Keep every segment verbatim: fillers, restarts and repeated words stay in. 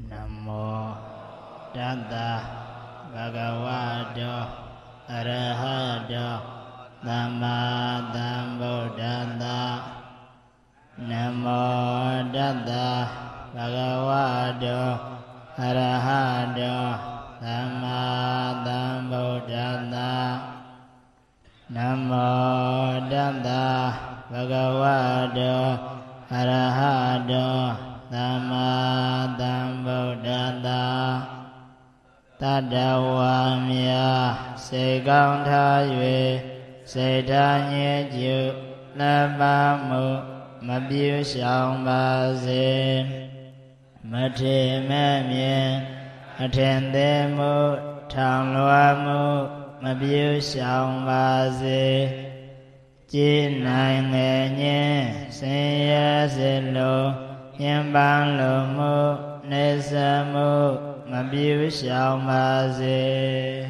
Nam mô Tassa Bhagavato Arahato Samma Sambuddhassa. Nam mô Tassa Bhagavato Arahato Samma Sambuddhassa. Nam mô Tassa Bhagavato Arahato Samma Sambuddhassa. Tadawa miya se cao tha yue se tha nhẹ chịu la ba mu ma biểu sòng ba se ma thể ma miên ma thiền tế mu thằng loa mu ma biểu sòng ba se chi này nghe nhé se ya se lo nhân ban lo mu ne sa mu ma biểu sòng ba se.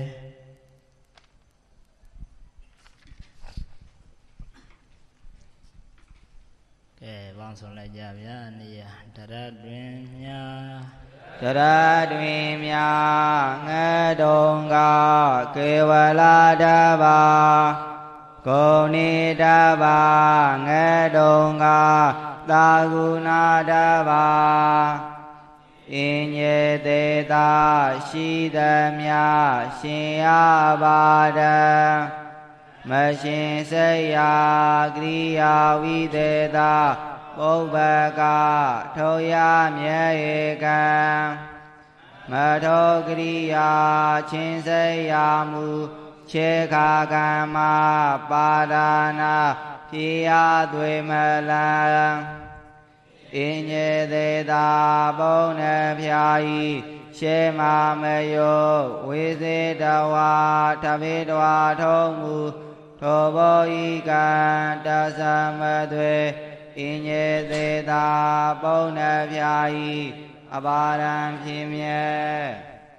Xong lại giờ nhá ni Tara Duyên Nha Tara Duyên Nha Nghe Đông Ga Kevala Đa Ba Cô Ni Đa Ba Nghe Đông Ga Ta Guna Đa Ba In Ye Te Ta Shi Đam Ya Shin A Ba Đa Ma Shin Se Ya Kriya Vi Te Ta Bố bà ca thô ya mẹ ca mà thô kriya chín se ya mu che kha ca ma pa đa na phi ya tuệ ma la in ye te ta bố ne phya y she ma me yo vi se ta wa tha vi twa thô mu thô bố y ca ta sa ma tuệ in ye te ta bố ne phya y a ba đan phim ye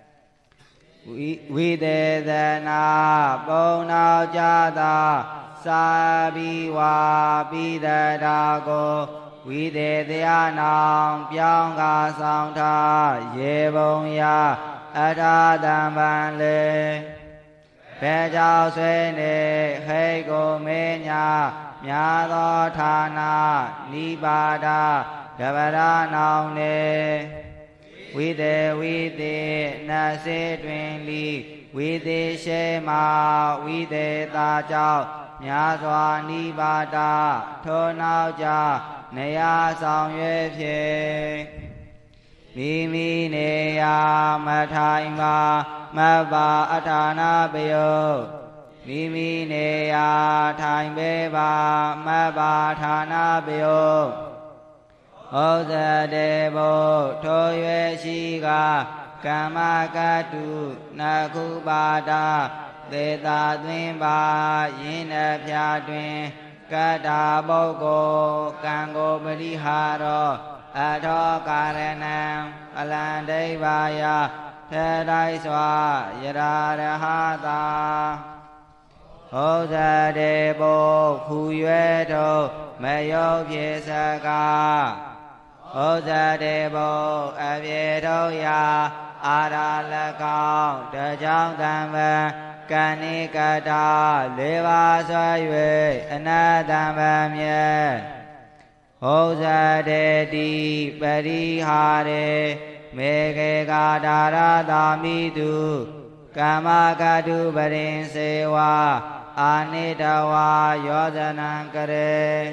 vi te te na bố nao cha ta sa bi wa bi te ta cô vi te te a nong pyong ka song tha ye bông ya a tha tam ban le phe chao xuê ne khai cô mê nhà Nhã Tho Thà Na Ni Ba Đa Đà Bà Đa Nào Nê Quý Tê Quý Tê Na Sê Tuyên Ly Quý Tê Sê Ma Quý Tê Ta Chào Nhã Thoa Ni Ba Đa Thô Nào Cha Nê Ya Song Yue Phê Mi Mi Nê Ya Ma Thai Ma Ma Ba A Thà Na Bê Yo Mi mi ne ya thành bê ba ma ba thà na bê ô ô sa đề bồ thô yue si ga ca ma ca tu na khu ba đa tê ta tuyên ba yin na phya tuyên ca đà bồ cô can cô bê đi hà rô a tho ca rê nam a lan đê ba ya thê đai xoa ya đà đà ha ta Hô sa đề bồ khu yue thô mê yo phê sa ca Hô sa đề bồ a phê thô ya a đà la cao trở trong tam văn ca ni ca ta lê ba xoa yue a na tam văn ye Hô sa đề ti pa ri ha đề mê kê ca đà ra ta mi tu ca ma ca tu pa rin se wa Anitawa yodanang kare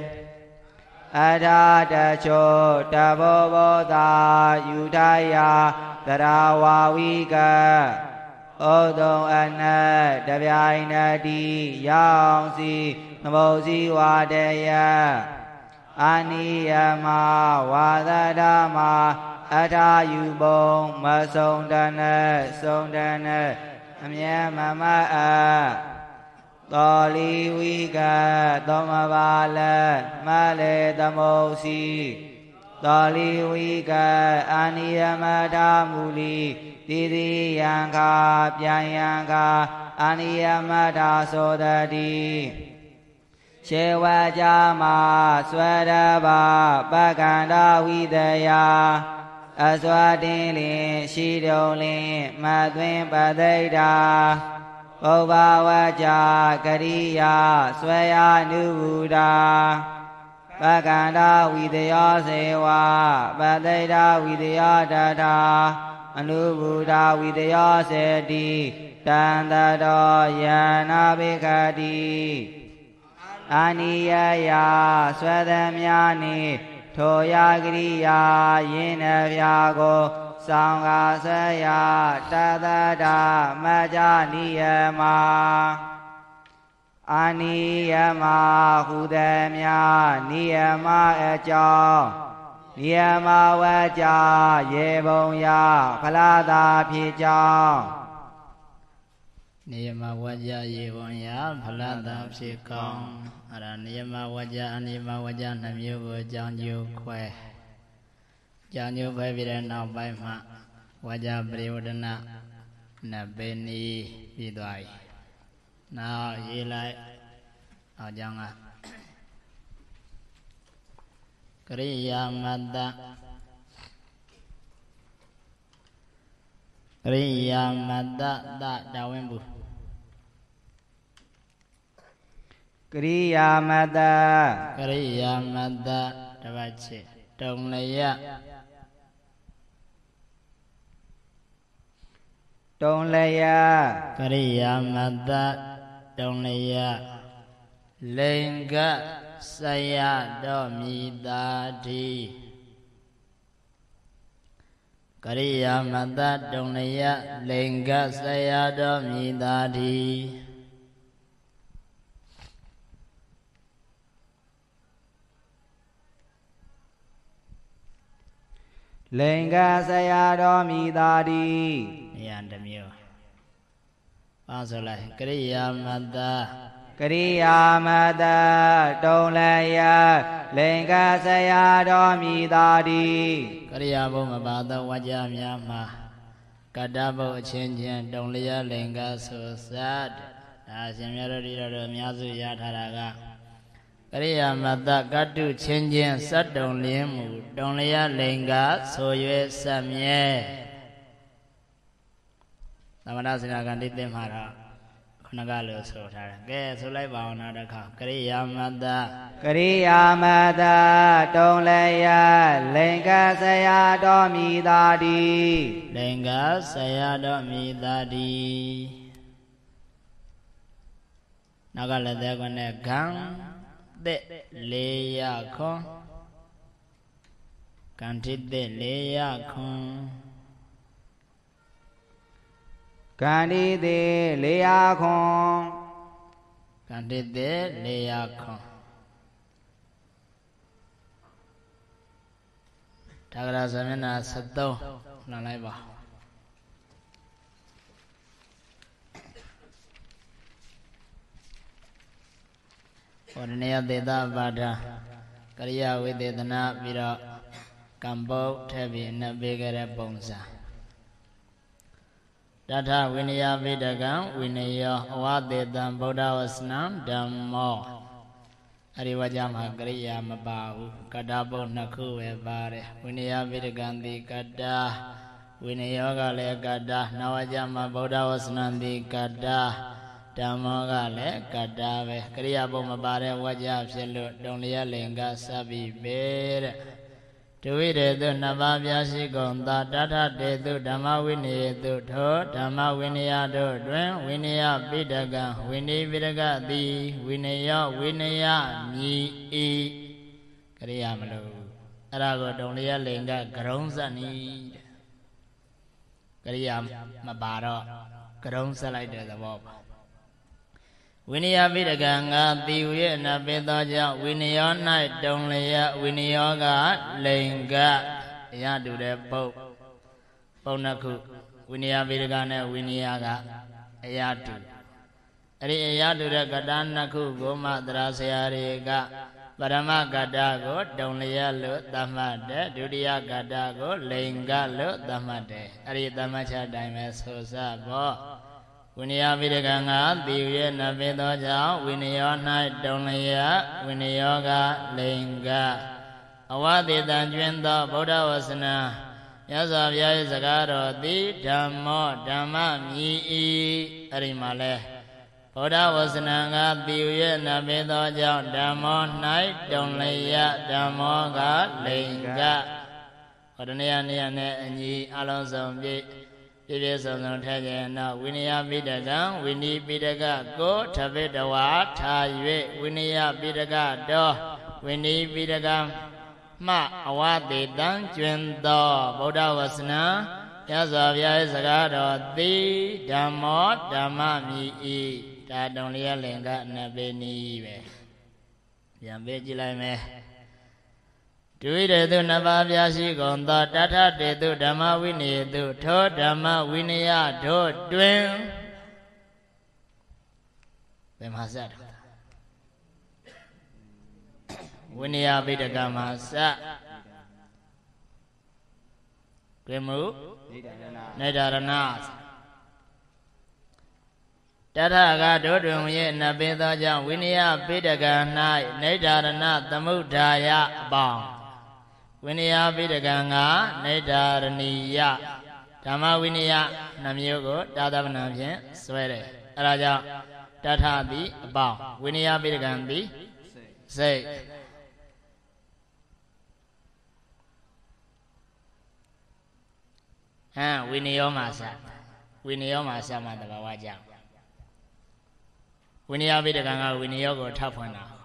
Adada cho tabo boda yudaya tarawa wika Odong anna dabyaina di yang si namo si wadaya Aniyama wadadama atayubong masondana sondana amyamama a Tho li vi ca tho ma ba la ma le tam mô si Tho li vi ca aniyama tha mu li ti ti yang kha pyan yang kha aniyama tha so ta ti She wa cha ma swa da ba pa kan da vi te ya အစွာတင်းလင်ရှိတုံလင်မသွင်းပသိဒ္ဓာပုဗ္ဗဝါကြကရိယာဆွေယနုဝုဒာပကန္တာဝိတယောစေဝပသိဒ္ဓဝိတယောတထာအနုဝုဒာဝိတယောစေတိတန္တတောယနာဘိခတိအာနိယယာဆွေသမယာနိထိုယာကရိယာယင်းနှဖျာကိုဆောင်ကားဆွေယတသတာမကြနိယမအာနိယမဟုသမယနိယမအကြောင်းနိယမဝါကြရေဘုံယဖလားသာဖြစ်ကြောင်းနိယမဝါကြရေဘုံယဖလားသာဖြစ်ကောင်းအဲ့ဒါနိယမဝါကြအနိယမဝါကြနှမျိုးကိုအကြောင်းကျိုးခွဲကြောင်းကျိုးခွဲပြီးတဲ့နောက်ပိုင်းမှာဝါကြပရိဝဒနာနှစ်ပေနီးပြီးသွားပြီနောက်ရေးလိုက်အောင်ကြောင်းကကရိယာမတ္တကရိယာမတ္တတတာဝင်ဘူးကရိယာမတ္တကရိယာမတ္တတပတ်ချေတုံလယတုံလယကရိယာမတ္တတုံလယလိင်္ဂဆယတော်မိတာတိကရိယာမတ္တတုံလယလိင်္ဂဆယတော်မိတာတိလိင်္ဂဆယတော်မိတာတိနေရာတစ်မျိုးပါဆိုလိုက်ကရိယာမတ္တကရိယာမတ္တတုံလယလိင်္ဂဆယတော်မိတာတိကရိယာဘုံမပါသောဝါကြများမှာကတ္တဘုတ်အချင်းချင်းတုံလျလိင်္ဂဆိုစတ်ဒါရှင်မြတ်တို့ဒီတော်အများစုရထားတာကကရိယာမတ္တကတ္တုချင်းချင်းစတ်တုံလင်းမူတုံလျလိင်္ဂဆို၍စက်မြဲသမဏစေနာကတိသိမှာတော့ခဏကလို့ဆိုထားတယ်ကဲဆိုလိုက်ပါအောင်နောက်တစ်ခါကရိယာမတ္တကရိယာမတ္တတုံလယလိင်္ဂဆယတော်မိတာတိလိင်္ဂဆယတော်မိတာတိနောက်ကလည်းတဲ့ကွနဲ့ဂံတဲ့လေးရခွန်ကံထိတဲ့လေးရခွန်ကန္တိတေလေးရာခွန်ကန္တိတေလေးရာခွန်ဒါကရာဇမျက်နှာ七三လှန်လိုက်ပါဝရဏယသေတပါဒကရိယာဝိသေသနာပြီးတော့ကံပုတ်ထည့်ပြီးနှပ်ပေးကြတဲ့ပုံစံတထဝိနယဗိဒကံဝိနယောအဝသေတံဗုဒ္ဓဝဆနံဓမ္မောအဲ့ဒီဝါကြမှာကရိယာမပါဘူးကတ္တပုတ်နှစ်ခုပဲပါတယ်ဝိနယဗိဒကံတိကတ္တဝိနယောကလည်းကတ္တနဝါကြမှာဗုဒ္ဓဝဆနံတိကတ္တဓမ္မောကလည်းကတ္တပဲကရိယာပုတ်မပါတဲ့ဝါကြဖြစ်လို့တုံလျလိင်္ဂစပ်ပြီးပဲတဲ့ဒဝိရေတုနှစ်ပါးပြရှိကုန်သာတထတေတုဓမ္မဝိနယေတုထောဓမ္မဝိနယတို့တွင်ဝိနယပိဋကံဝိနည်းပိဋကသည်ဝိနယောဝိနယမြည်ဤကရိယာမလို့အဲ့ဒါကိုတုံလျလိင်္ဂကရုံးစနီကရိယာမပါတော့ကရုံးဆက်လိုက်တဲ့သဘောပါဝိနယပိဋကံငါတိဝေနပေသောကြောင့်ဝိနယော၌တုံလျဝိနယောကလိင်္ဂအရတူတဲ့ပုတ်ပုတ်နှစ်ခုဝိနယပိဋကနဲ့ဝိနယကအရတူအဲ့ဒီအရတူတဲ့ကတ္တနှစ်ခုကိုမှသရဆရာတွေကပရမကတ္တကိုတုံလျလို့သတ်မှတ်တယ်ဒုတိယကတ္တကိုလိင်္ဂလို့သတ်မှတ်တယ်အဲ့ဒီသတ်မှတ်ချက်တိုင်းပဲဆိုစပေါ့ဝိနယပိဋကံငါတိဝေနပေသောကြောင့်ဝိနယော၌တုံလျဝိနယောကလိင်္ဂအဝသေတံကျွင်းသောဗုဒ္ဓဝဆနာမြတ်စွာဘုရားရဲ့စကားတော်သည်ဓမ္မောဓမ္မမြည်ဤအဲ့ဒီမှာလဲဗုဒ္ဓဝဆနံကတိဝရဲ့နဘေသောကြောင့်ဓမ္မော၌တုံလျက်ဓမ္မောကလိင်္ဂဟောတနေရနေရနဲ့အညီအလုံးစုံပြည့်ပြည့်ပြည့်စုံစုံထဲကျင်တော့ဝိနည်းပိဋကံဝိနည်းပိဋကကိုထဗေတဝါထား၍ဝိနည်းပိဋကတော်ဝိနည်းပိဋကမှအဝတိတံကျွင်သောဗုဒ္ဓဝဆနံမြတ်စွာဘုရားရဲ့စကားတော်သည်ဓမ္မောဓမ္မမြည်ဤဒါတုံလျက်လင်္ကနဘေနီပဲပြန်ပေးကြည့်လိုက်မယ်ဒုဝိရေတုနှစ်ပါးပြရှိကုန်သောတထတေတုဓမ္မဝိနည်းတုထိုဓမ္မဝိနည်းတို့တွင်ဘယ်မှာစတယ်ဝိနည်းပိဋကမှာစတွင်မှုနေဒါရဏတထကဒုတွင်ရဲ့နဘေသောကြောင့်ဝိနည်းပိဋက၌နေဒါရဏသမုဒ္ဒါယအပေါင်းဝိနည်းပိဋကံကနေဒါရဏီယဓမ္မဝိနည်းနှမျိုးကိုတာသဗ္ဗနံဖြင့်ဆွဲတယ်အဲဒါကြောင့်တထသည်အပေါင်းဝိနည်းပိဋကံသည်စိတ်ဟမ်ဝိနည်းရောမှာစဝိနည်းရောမှာစမှတဘာဝကြောင့်ဝိနည်းပိဋကံကဝိနည်းရောကိုထောက်ဖွင့်တာ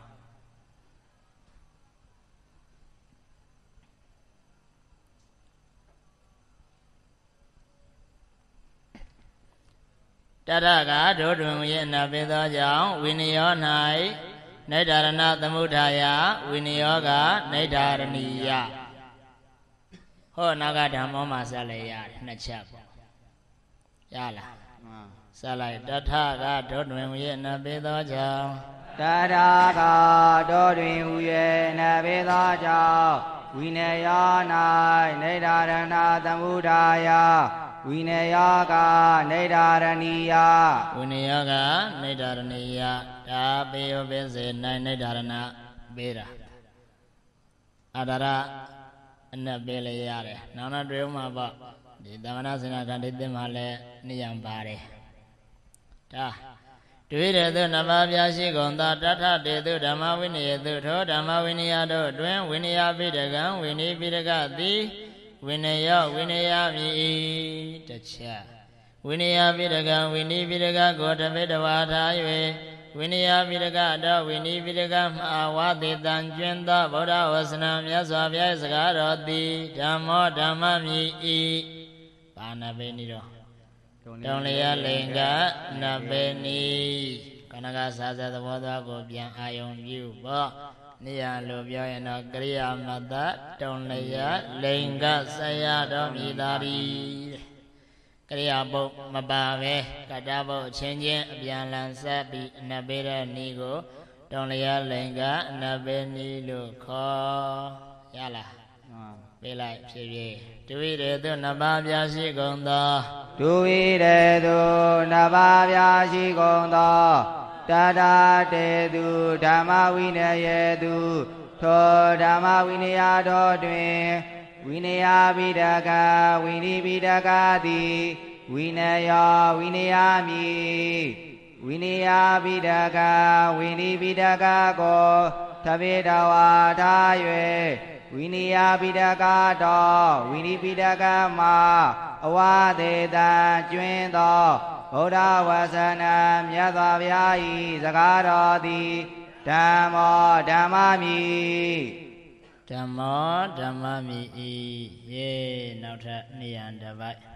တထကဒုတွင်ရဲ့နဘေသောကြောင့်ဝိနည်းရော၌နေဒါရဏသမုဒ္ဒါယဝိနည်းရောကနေဒါရဏီယဟောနာဂဓမ္မောမှာဆက်လိုက်ရတယ်နှစ်ချက်ပေါ့ရလားဆက်လိုက်တထကဒုတွင်ရဲ့နဘေသောကြောင့်တထကဒုတွင်ရဲ့နဘေသောကြောင့်ဝိနည်းရော၌နေဒါရဏသမုဒ္ဒါယဝိနည်းယောကနေဒါရဏီယဝိနည်းယောကနေဒါရဏီယဒါပေယောပိစေနိုင်နေဒါရဏပေးတာအဒါရအနက်ပေးလိုက်ရတယ်နောက်တော့တွေ့ဦးမှာပေါ့ဒီသမဏစင်္ဃကတိသင်မှာလည်းနိယံပါတယ်ဒါတွေ့ရသောနမပြရှိကုန်သောတထတေတုဓမ္မဝိနည်းတုထောဓမ္မဝိနည်းတို့အတွင်ဝိနည်းပိဋကံဝိနည်းပိဋကသည်ဝိနည်းယောဝိနည်းမြည်တစ်ချက်ဝိနည်းပိဋကံဝိနည်းပိဋကကိုတပိတဝါထား၍ဝိနည်းပိဋကတော်ဝိနည်းပိဋကမှာဝါတိတံကျွင်းသောဗုဒ္ဓဝဆနံမြတ်စွာဘုရားစကားတော်သည်ဓမ္မောဓမ္မမြည်ဤဘာနာပေနီတော့တုံလျက်လင်္ကနပေနီခဏကစားစသဘောသားကိုပြန်အာယုံပြုပေါ့နေရလို့ပြောရင်တော့ကရိယာမတ္တတုံလျက်လိင်္ဂဆက်ရတော်မြည်သာရီကရိယာပုတ်မပါပဲကတ္တပုတ်အချင်းချင်းအပြန်လန်ဆက်ပြီးအနပ်ပေးတဲ့ဤကိုတုံလျက်လိင်္ဂအနပ်ပေးဤလို့ခေါ်ရလားပေးလိုက်ဖြည်းဖြည်းဒုဝိရေတုနှစ်ပါးပြရှိကုန်သောဒုဝိရေတုနှစ်ပါးပြရှိကုန်သောတထာတေတုဓမ္မဝိနည်းတုထိုဓမ္မဝိနည်းတော်တွင်ဝိနည်းပိဋကဝိနည်းပိဋကသည်ဝိနည်းယောဝိနည်းမြည်ဝိနည်းပိဋကဝိနည်းပိဋကကိုသဗ္ဗေတဝါထား၍ဝိနည်းပိဋကတော်ဝိနည်းပိဋကမှာအဝသေတံကျွင်းသောဗုဒ္ဓဝဆနံမြတ်စွာဘုရား၏စကားတော်သည်ဓမ္မောဓမ္မမြည်ဓမ္မောဓမ္မမြည်ဤယေနောက်ထပ်နိယံတစ်ပိုက်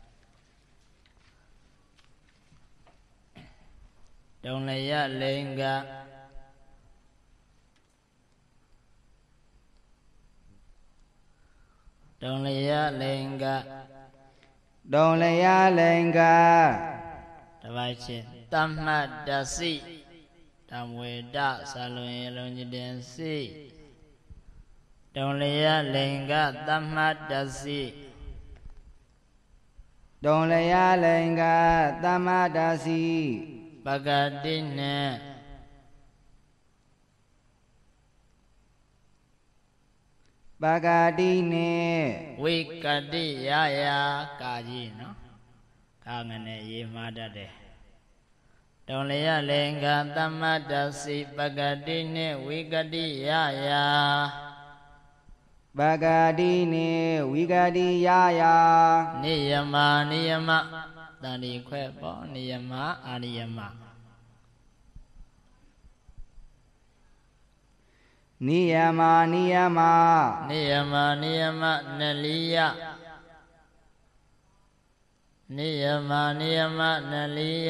တုံလျက်လိင်္ဂတုံလျက်လိင်္ဂတုံလျက်လိင်္ဂတပိုက်ချင်းတမ္မတ္တစိတံဝေဒဆလွင်လုံးကျတင်စိတုံလျက်လိင်္ဂတမ္မတ္တစိတုံလျက်လိင်္ဂတမ္မတ္တစိပကတိနှင့်ပပဂတိနှင့်ဝိကတိယယာကာကြီးနော်ကာငနဲ့ရေးမှားတတ်တယ်တုံလျလင်္ကာသမ္မတ္တစီပဂတိနှင့်ဝိကတိယယာပဂတိနှင့်ဝိကတိယယာနိယမနိယမတန်ဒီခွဲပေါ့နိယမအာနိယမနိယမနိယမနိယမနိယမနလိယနိယမနိယမနလိယ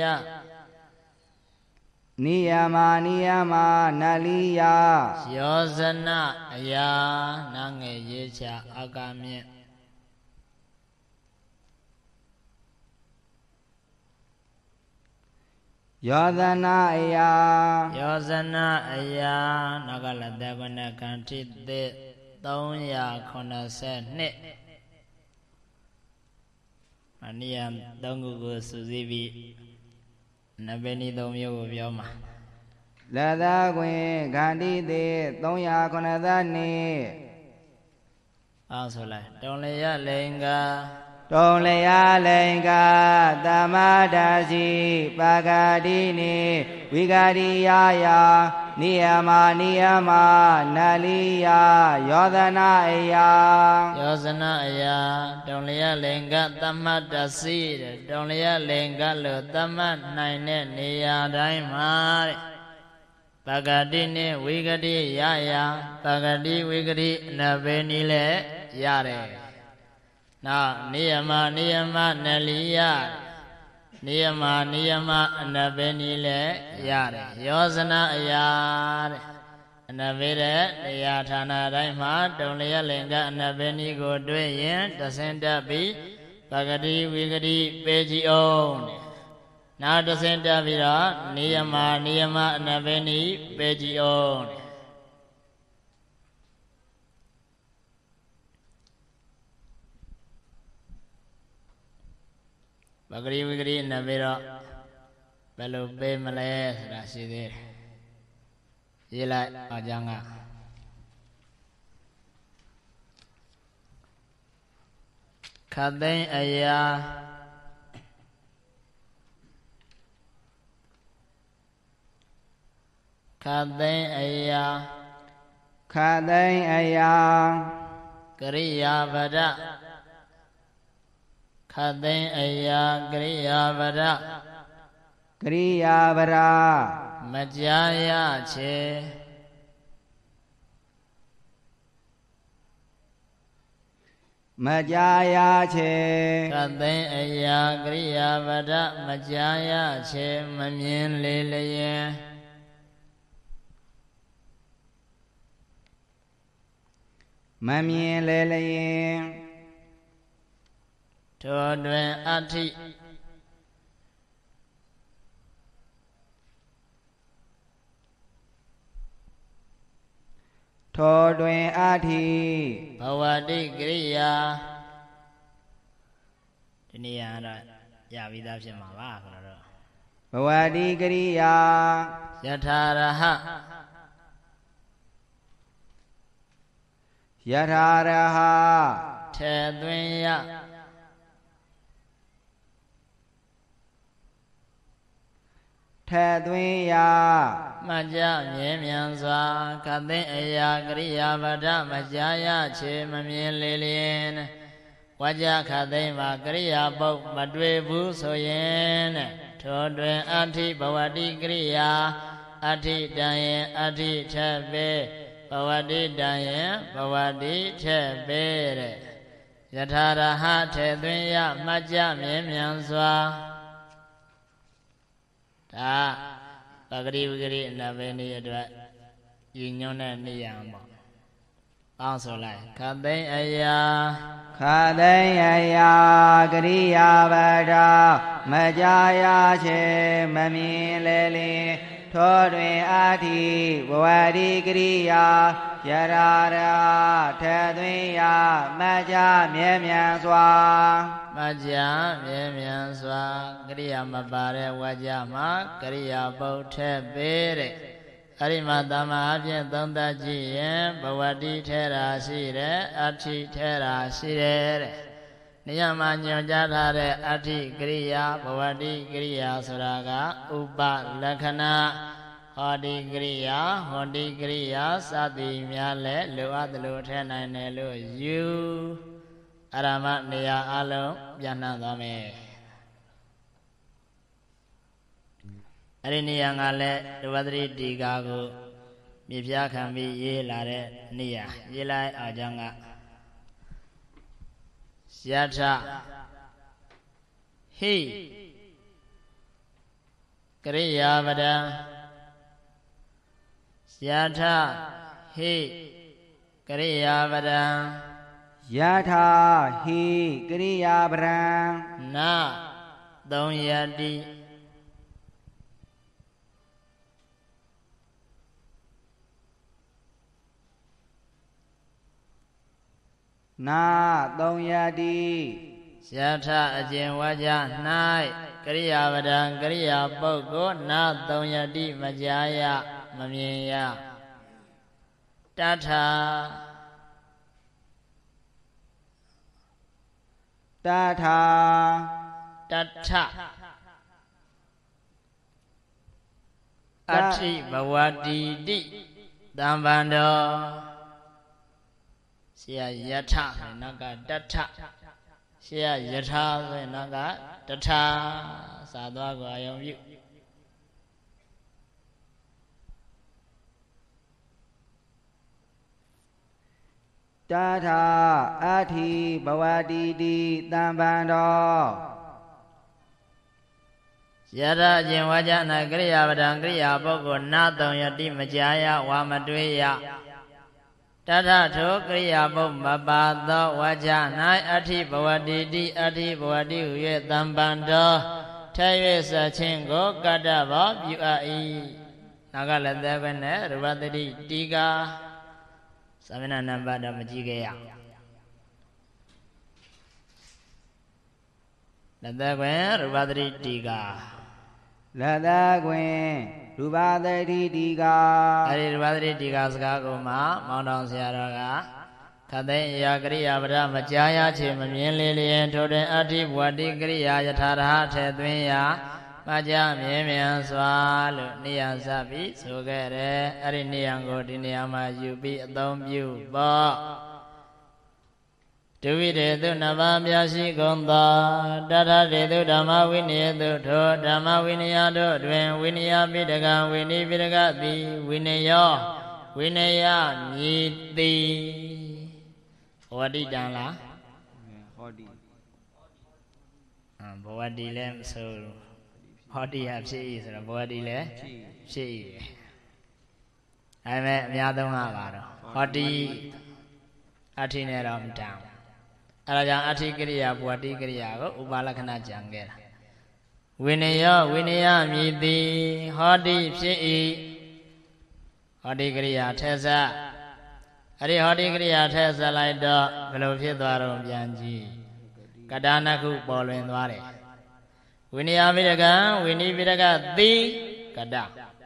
နိယမနိယမနလိယယောဇနအယာနာငယ်ရေးချအာကမြင့်ယောဇနအယာယောဇနအယာနောက်ကလတ္တကနကံထိသေသုံးရာခုနှစ်ဆယ်နှစ်အနိယသုံးခုကိုစုစည်းပြီးနဗေနီသုံးမျိုးကိုပြောမှာလသကွင်ခန္တိသေးသုံးရာခုနှစ်သနှစ်အောင်ဆိုလိုက်တုံလျလိင်္ကာတုံလျလိင်္ကာသမဒစီပဂတိနှင့်ဝိကတိယယာနိယမနိယမနလိယယောဇနအယာယောဇနအယာတုံလျလိင်္ကာသမတ္တစီတဲ့တုံလျလိင်္ကာလို့သမတ်နိုင်တဲ့နေရာတိုင်းမှာတဲ့ပဂတိနှင့်ဝိကတိယယာပဂတိဝိကတိနဗေနီလဲရတယ်နောက်နိယမနိယမနလိယနိယမနိယမအနဗေနီလဲရတယ်ယောဇနအယာတဲ့အနဗေတဲ့တရားဌာနတိုင်းမှာတုံလျလိင်္ကာအနဗေနီကိုတွေ့ရင်တဆင့်တက်ပြီးပဂတိဝိကတိပေကြည်အောင်တဲ့နောက်တဆင့်တက်ပြီးတော့နိယမနိယမအနဗေနီပေကြည်အောင်တဲ့ပဂရိဝိဂရိနဘေတော့ဘယ်လိုပေးမလဲဆိုတာရှိသေးတယ်ရေးလိုက်အောင်ကျမ်းကခသိန်းအယာခသိန်းအယာခသိန်းအယာကရိယာဗဒခသိန်းအယာကရိယာဗရကရိယာဗရာမကြာရချေမကြာရချေခသိန်းအယာကရိယာဗရမကြာရချေမမြင်လေလျင်မမြင်လေလျင်ထိုတွင်အဋ္ဌိထိုတွင်အဋ္ဌိဘဝတိကရိယာဒီနေရာတော့ရပြီးသားဖြစ်မှာပါဆိုတော့ဘဝတိကရိယာယထာရဟယထာရဟထေသွင်းယထဲသွင်းရာမှကြမြဲမြံစွာခသိန်းအယာကရိယာဗဒမကြာရချေမမြင်လေလျင်ဝါကြခသိန်းမှာကရိယာပုတ်မတွေ့ဘူးဆိုရင်ထိုတွင်အဋ္ဌိဘဝတိကရိယာအဋ္ဌိတံယင်အဋ္ဌိထက်ပေဘဝတိတံယင်ဘဝတိထက်ပေတဲ့ယထာရဟထေသွင်းရမှကြမြဲမြံစွာဒါပဂရိဝိဂရိအနဗေနီအတွက်ရည်ညွှန်းတဲ့နေရာပေါ့ပေါင်းဆိုလိုက်ခသိန်းအယာခသိန်းအယာကရိယာဗဒမကြာရချေမမြင်လေလင် ထိုတွင်အာတိဘဝတိကရိယာယရာရာထေသွင်းရာမကြမြဲမြံစွာမကြမြဲမြံစွာကရိယာမပါတဲ့ဝါကြမှာကရိယာပုတ်ထက်ပေးတဲ့ယအရိမသမ္မာအဖြင့်သုံးသပ်ကြည့်ရင်ဘဝတိထဲရာရှိတယ်အဋ္ဌိထဲရာရှိတယ်တဲ့နေရာမှာညွှန်ကြားထားတဲ့အဋ္ဌိကရိယာဘဝတိကရိယာဆိုတာကဥပလက္ခဏာဟောတိကရိယာဟောတိကရိယာစသည်များလဲလိုအပ်သလိုထဲနိုင်တယ်လို့ယူအရမနေရာအလုံးပြန်နှံ့သွားမယ်အဲ့ဒီနေရာကလည်းဒဝသတိတီကာကိုမြေပြားခံပြီးရေးလာတဲ့နေရာရေးလိုက်အောင်ကြောင့်ကယထဟိကရိယာပဒံယထဟိကရိယာပဒံယထာဟိကရိယာပဒံနသုံးယတိနာသုံးယတိယထအကျင်ဝါကြ၌ကရိယာပဒံကရိယာပုဂ္ဂိုလ်နာသုံးယတိမကြားရမမြင်ရတထတထာတထအဋ္ဌိဘဝတိတိတံဗန္တောရှေ့ယထဆိုရင်နောက်ကတထရှေ့ယထာဆိုရင်နောက်ကတထစာသွားကိုအယုံပြုတထာအဋ္ဌိဘဝတိတိတံဗန္တောယထအကျင်ဝါကြ၌ကရိယာပဒံကရိယာပုဂ္ဂိုလ်နာသုံးယတိမကြားရဝါမတွေ့ရတထထိုကရိယာပုမပါသောဝါကြ၌အဋ္ဌိဘဝတိတိအဋ္ဌိဘဝတိဟု၍တံပန္တောထဲ၍ဆက်ခြင်းကိုကတ္တဘောပြုအပ်၏နောက်ကလည်းသက်ခွင့်နဲ့ရူပသတိတီကာသမဏနံပါတ်တော့မကြည့်ခဲ့ရလက်သက်ခွင့်ရူပသတိတီကာလက်သက်ခွင့်ရူပသတိတီကာအဲ့ဒီရူပသတိတီကာစကားကိုမှမောင်တောင်ဆရာတော်ကခသိအရာကရိယာပဒမကြားရချေမမြင်လေလျင်ထိုတွင်အဋ္ဌိဘဝတိကရိယာယထာရဟထဲသွင်းရာမကြမြင်မြန်စွာလို့နေရာစပြီးဆိုခဲ့တယ်အဲ့ဒီနေရာကိုဒီနေရာမှာယူပြီးအသုံးပြုပေါ့ဒုဝိတေတုနဗံပြရှိကုန်သောတထတေတုဓမ္မဝိနည်းတုထိုဓမ္မဝိနည်းတို့တွင်ဝိနည်းပိဋကံဝိနည်းပိဋကတိဝိနယောဝိနယမြည်တိဘဝတိတံလားဟောတိဘဝတိလည်းမဆိုဟောတိဟာဖြစ်၏ဆိုတော့ဘဝတိလည်းဖြစ်၏အဲမဲ့အများသုံးကပါတော့ဟောတိအဋ္ဌိနဲ့တော့မတန်အဲဒါကြောင့်အဋ္ဌိကရိယာဘဝတိကရိယာကိုဥပါလက္ခဏကြံခဲ့တာဝိနယောဝိနယမြည်သည်ဟောတိဖြစ်၏ဟောတိကရိယာထဲဆက်အဲ့ဒီဟောတိကရိယာထဲဆက်လိုက်တော့ဘယ်လိုဖြစ်သွားတော့ပြန်ကြည့်ကတ္တနာခုပေါ်လွင်သွားတယ်ဝိနည်းပိဋကံဝိနည်းပိဋကတိကတ္တ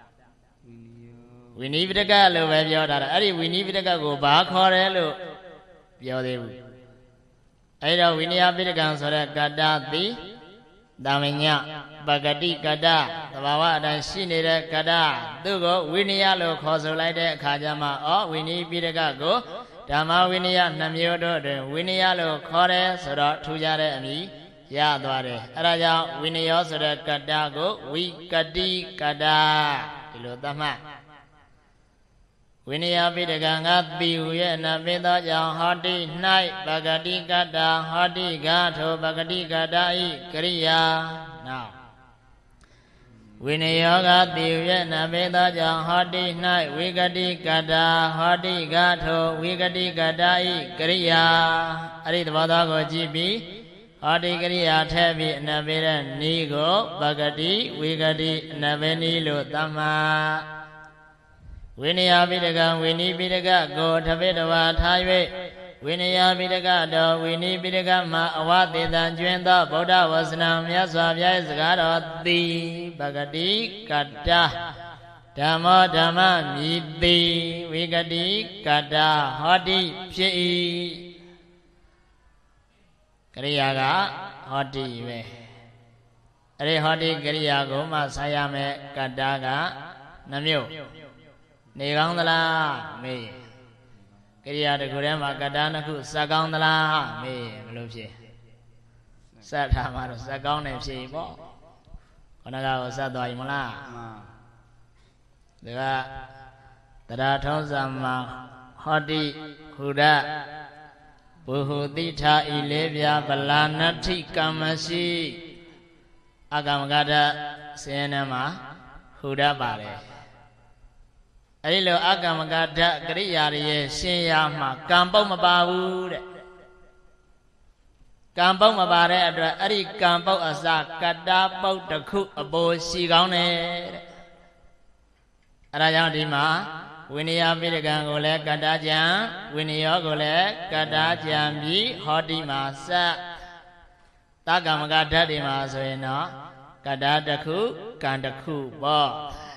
ဝိနည်းပိဋကလို့ပဲပြောထားတာအဲ့ဒီဝိနည်းပိဋကကိုဘာခေါ်တယ်လို့ပြောသေးဘူးအဲ့တော့ဝိနည်းပိဋကံဆိုတဲ့ကတ္တတိတာမညပဂတိကတ္တသဘာဝအတိုင်းရှိနေတဲ့ကတ္တသူ့ကိုဝိနည်းလို့ခေါ်ဆိုလိုက်တဲ့အခါကျမှဩဝိနည်းပိဋကကိုဓမ္မဝိနည်းနှမျိုးတို့တွင်ဝိနည်းလို့ခေါ်တယ်ဆိုတော့ထူးခြားတဲ့အမည်ရသွားတယ်အဲဒါကြောင့်ဝိနယောဆိုတဲ့ကတ္တကိုဝိကတိကတ္တဒီလိုသတ်မှတ်ဝိနယပိဋကံကတိဟုရဲ့အနာပိသောကြောင့်ဟောတိ၌ပဂတိကတ္တဟောတိကထိုပဂတိကတ္တဤကရိယာနောက်ဝိနယောကတိဟုရဲ့အနာပိသောကြောင့်ဟောတိ၌ဝိကတိကတ္တဟောတိကထိုဝိကတိကတ္တဤကရိယာအဲ့ဒီသဘောသားကိုကြည့်ပြီးဟောတိကရိယာထည့်ပြီးအနဘေတဲ့နီးကိုပဂတိဝိကတိအနဘေနီးလို့သမ္မာဝိနယပိဋကံဝိနည်းပိဋကကိုထပိတဝါထား၍ဝိနယပိဋကတော်ဝိနည်းပိဋကမှာအဝသေတံကျွင်းသောဗုဒ္ဓဝဆနာမြတ်စွာဘုရား၏စကားတော်သည်ပဂတိကတ္တဓဓမ္မောဓမ္မမြည်တိဝိကတိကတ္တဟောတိဖြစ်၏ကရိယာကဟောတိပဲအဲ့ဒီဟောတိကရိယာကိုမှဆိုင်ရမယ်ကတ္တကနှမျိုးနေကောင်းသလားမေးကရိယာတစ်ခုထဲမှာကတ္တနှစ်ခုစက်ကောင်းသလားမေးဘယ်လိုဖြစ်စက်ထားမှာတော့စက်ကောင်းတယ်ဖြစ်ပေါ့ခဏကတော့စက်သွားပြီမလားဒါကတရားထုံးစံမှာဟောတိဟုရဘုဟုတိထာဤလေးပြဗလာနတ္ထိကမ္မရှိအကမ္မကတဆင်းရဲမှာဟုရပါတယ်အဲဒီလိုအကမ္မကတကရိယာရဲ့ရှင်းရမှာကံပုတ်မပါဘူးတဲ့ကံပုတ်မပါတဲ့အတွက်အဲ့ဒီကံပုတ်အစကတ္တပုတ်တစ်ခုအပေါ်ရှိကောင်းတယ်တဲ့အဲဒါကြောင့်ဒီမှာဝိနည်းပိဋကံကိုလည်းကတ္တကြံဝိနည်းကိုလည်းကတ္တကြံပြီးဟောတိမှာစက်တက္ကမကဓာတ်တွေမှာဆိုရင်တော့ကတ္တတစ်ခုကံတစ်ခုပေါ့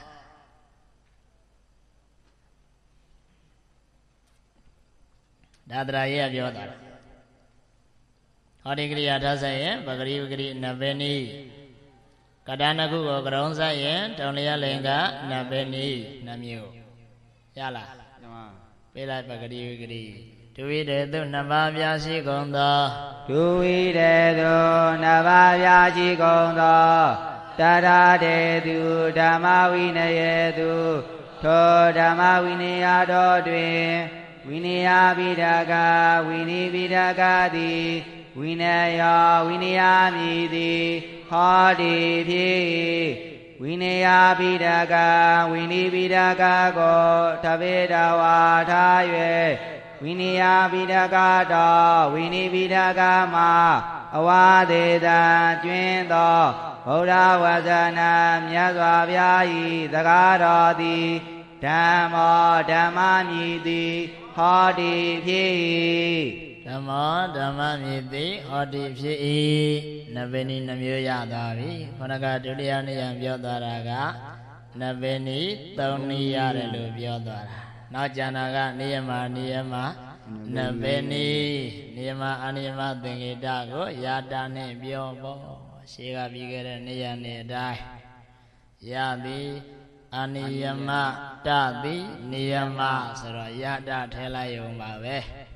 ဒါတရာရဲ့ပြောတာဟောတိကရိယာထားဆိုင်ရင်ပဂရိဝဂရိနဘေနိကတ္တနှစ်ခုကိုကရုံးဆိုင်ရင်တောင်လျက်လင်္ကာနဘေနိနှမျိုးရလားပေးလိုက်ပဂရိဝဂရိဒုဝိတေသူနှစ်ပါးပြာရှိကုန်သောဒုဝိတေသူနှစ်ပါးပြာရှိကုန်သောတရာတေသူဓမ္မဝိနယေသူထိုဓမ္မဝိနယတော်တွင်ဝိနယပိဒကဝိနိပိဒကတိဝိနယောဝိနယမြည်သည်ဟောတိဖြစ်ဝိနယပိဒကဝိနိပိဒကကိုသဗ္ဗေတဝါထား၍ဝိနယပိဒကတော်ဝိနိပိဒကမှာအဝါဒေတံကျွင်းသောဗုဒ္ဓဝဇ္ဇနာမြတ်စွာဘုရား၏သကားတော်သည်ဓမ္မောဓမ္မမြည်သည်ဟောတိဖြစ်ဓမ္မောဓမ္မမြည်သည်ဟောတိဖြစ်၏နဗေနိနှမျိုးရသွားပြီခொနကဒုတိယနေရာပြောသွားတာကနဗေနိသုံးနည်းရတယ်လို့ပြောသွားတာနောက်ကျန်တာကနေယမနေယမနဗေနိနေယမအာနိယမသင်္ကေတကိုယာတာနဲ့ပြောပေါ့ရှေးကပြီးခဲ့တဲ့နေရာနဲ့အတိုင်းရသည်အာနိယမတတိနိယမဆိုတော့ယတထဲလိုက်ရုံပါပဲ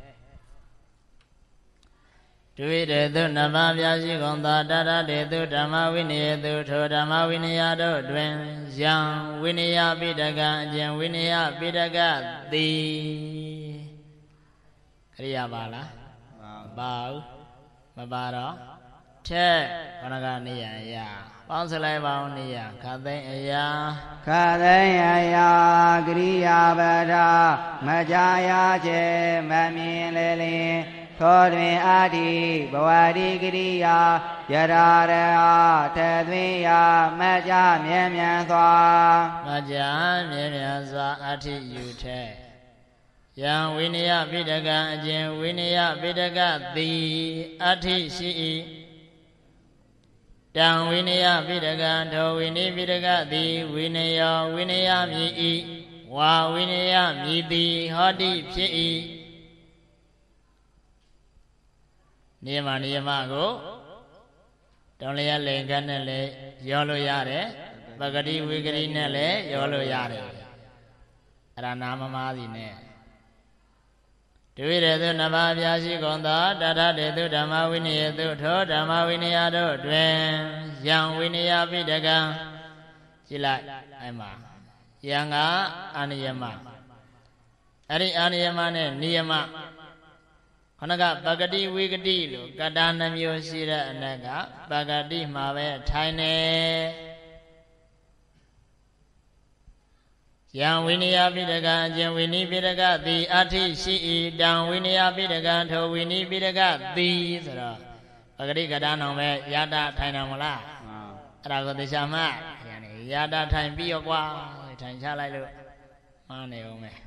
ဒုဝိတေသူနှစ်ပါးပြာရှိကုန်သောတရတေသူဓမ္မဝိနည်းသူထိုဓမ္မဝိနည်းတို့တွင်ယံဝိနည်းပိဋကံအကျင့်ဝိနည်းပိဋကတိခရိယာပါလားမပါဘူးမပါတော့ထက်ခဏကနေရရပေါင်းစလိုက်ပါဦးနေရခသိမ့်အရာခသိမ့်အရာကရိယာပဒမကြာရချေမမြင်လေလင်သောတွင်အာတိဘဝတိကရိယာယရာရထေသွင်းရာမကြမြဲမြံစွာမကြမြဲမြံစွာအဋ္ဌိယူထဲယံဝိနည်းပိဋကံအကျင့်ဝိနည်းပိဋကတိအဋ္ဌိရှိ၏တံဝိနည်းပိဋကံထိုဝိနည်းပိဋကတိဝိနယောဝိနည်းမြည်၏ဝါဝိနည်းမြည်သည်ဟောတိဖြစ်၏နိယမနိယမကိုတောင်လျက်လင်္ကာနဲ့လည်းရောလို့ရတယ်ပဂတိဝိကရိနဲ့လည်းရောလို့ရတယ်အဲ့ဒါနာမမသည်နဲ့ဒုဝိတေသူနှစ်ပါးပြာရှိကုန်သောတထတေသူဓမ္မဝိနည်းသူထိုဓမ္မဝိနည်းတို့တွင်ယံဝိနည်းပိဋကံကြည့်လိုက်အဲ့မှာယံကအာနိယမအဲ့ဒီအာနိယမနဲ့နိယမခဏကပဂတိဝိကတိလို့ကတ္တနှမျိုးရှိတဲ့အနက်ကပဂတိမှာပဲထိုင်နေယံဝိနည်းပိဋကံအကျင့်ဝိနည်းပိဋကတိအဋ္ဌိရှိ၏တံဝိနည်းပိဋကံထိုဝိနည်းပိဋကတိဆိုတော့ပဂတိကတ္တနောင်ပဲယတထိုင်တယ်မလားအဲ့ဒါကိုသေချာမှယတထိုင်ပြီးရောကွာထိုင်ချလိုက်လို့မှားနေအောင်မယ်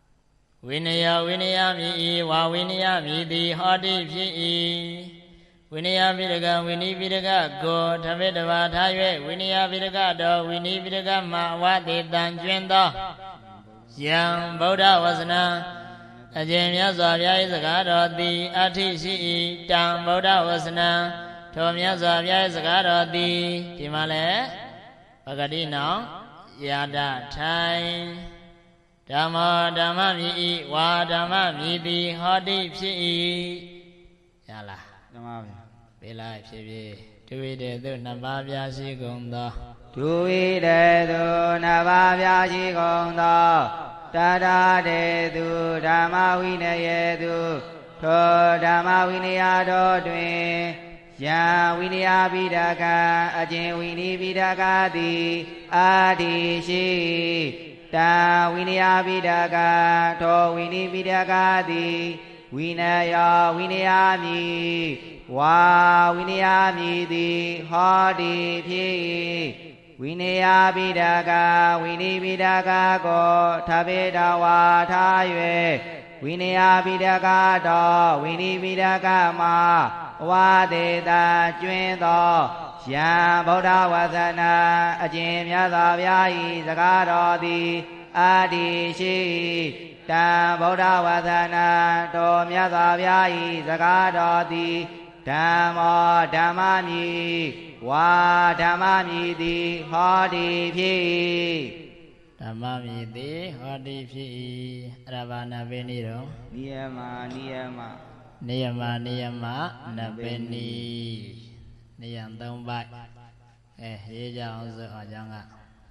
ဝိနည်းဝိနည်းမြည်၏ဝါဝိနည်းမြည်သည်ဟောတိဖြစ်၏ဝိနည်းပိရကဝိနည်းပိရကကိုထမေတဘာထား၍ဝိနည်းပိရကတော်ဝိနည်းပိရကမှာအဝတေတံကျွင်းသောယံဗုဒ္ဓဝဇနံအကျင့်မြတ်စွာဘုရား၏စကားတော်သည်အဋ္ဌိရှိ၏တံဗုဒ္ဓဝဇနံထိုမြတ်စွာဘုရား၏စကားတော်သည်ဒီမှာလဲပဂတိနောင်ယာဒထိုင်ဓမ္မောဓမ္မမြည်၏ဝါဓမ္မမြည်သည်ဟောတိဖြစ်၏ရလားဓမ္မဗျာပေးလိုက်ဖြစ်ဖြစ်ဒုဝိတေသူနှစ်ပါးပြာရှိကုန်သောဒုဝိတေသူနှစ်ပါးပြာရှိကုန်သောတထာတေသူဓမ္မဝိနယေသူထိုဓမ္မဝိနယတော်တွင်ယံဝိနယပိဒကံအကျင့်ဝိနည်းပိဒကသည်အာတိရှိတံဝိနယပိဒကံထိုဝိနည်းပိဒကသည်ဝိနယဝိနယမည်ဝါဝိနယမည်သည်ဟောတိဖြစ်ဝိနယပိဒကဝိနည်းပိဒကကိုထဘေတဝါထား၍ဝိနယပိဒကတော်ဝိနည်းပိဒကမှာဝါဒေတာကျွင်းသောယံဗုဒ္ဓဝဇနံအကျင့်မြတ်စွာဘုရား၏စကားတော်သည်အာတိရှိတံဗုဒ္ဓဝဇနံတော်မြတ်စွာဘုရား၏စကားတော်သည်ဓမ္မောဓမ္မမြည်ဝါဓမ္မမြည်သည်ဟောတိဖြစ်ဓမ္မမြည်သည်ဟောတိဖြစ်၏အရဘာနာပေနိရောနိယမနိယမနိယမနိယမနပေနိနိယံသုံးပိုက်အဲရေးကြအောင်ဆိုအကြောင်းက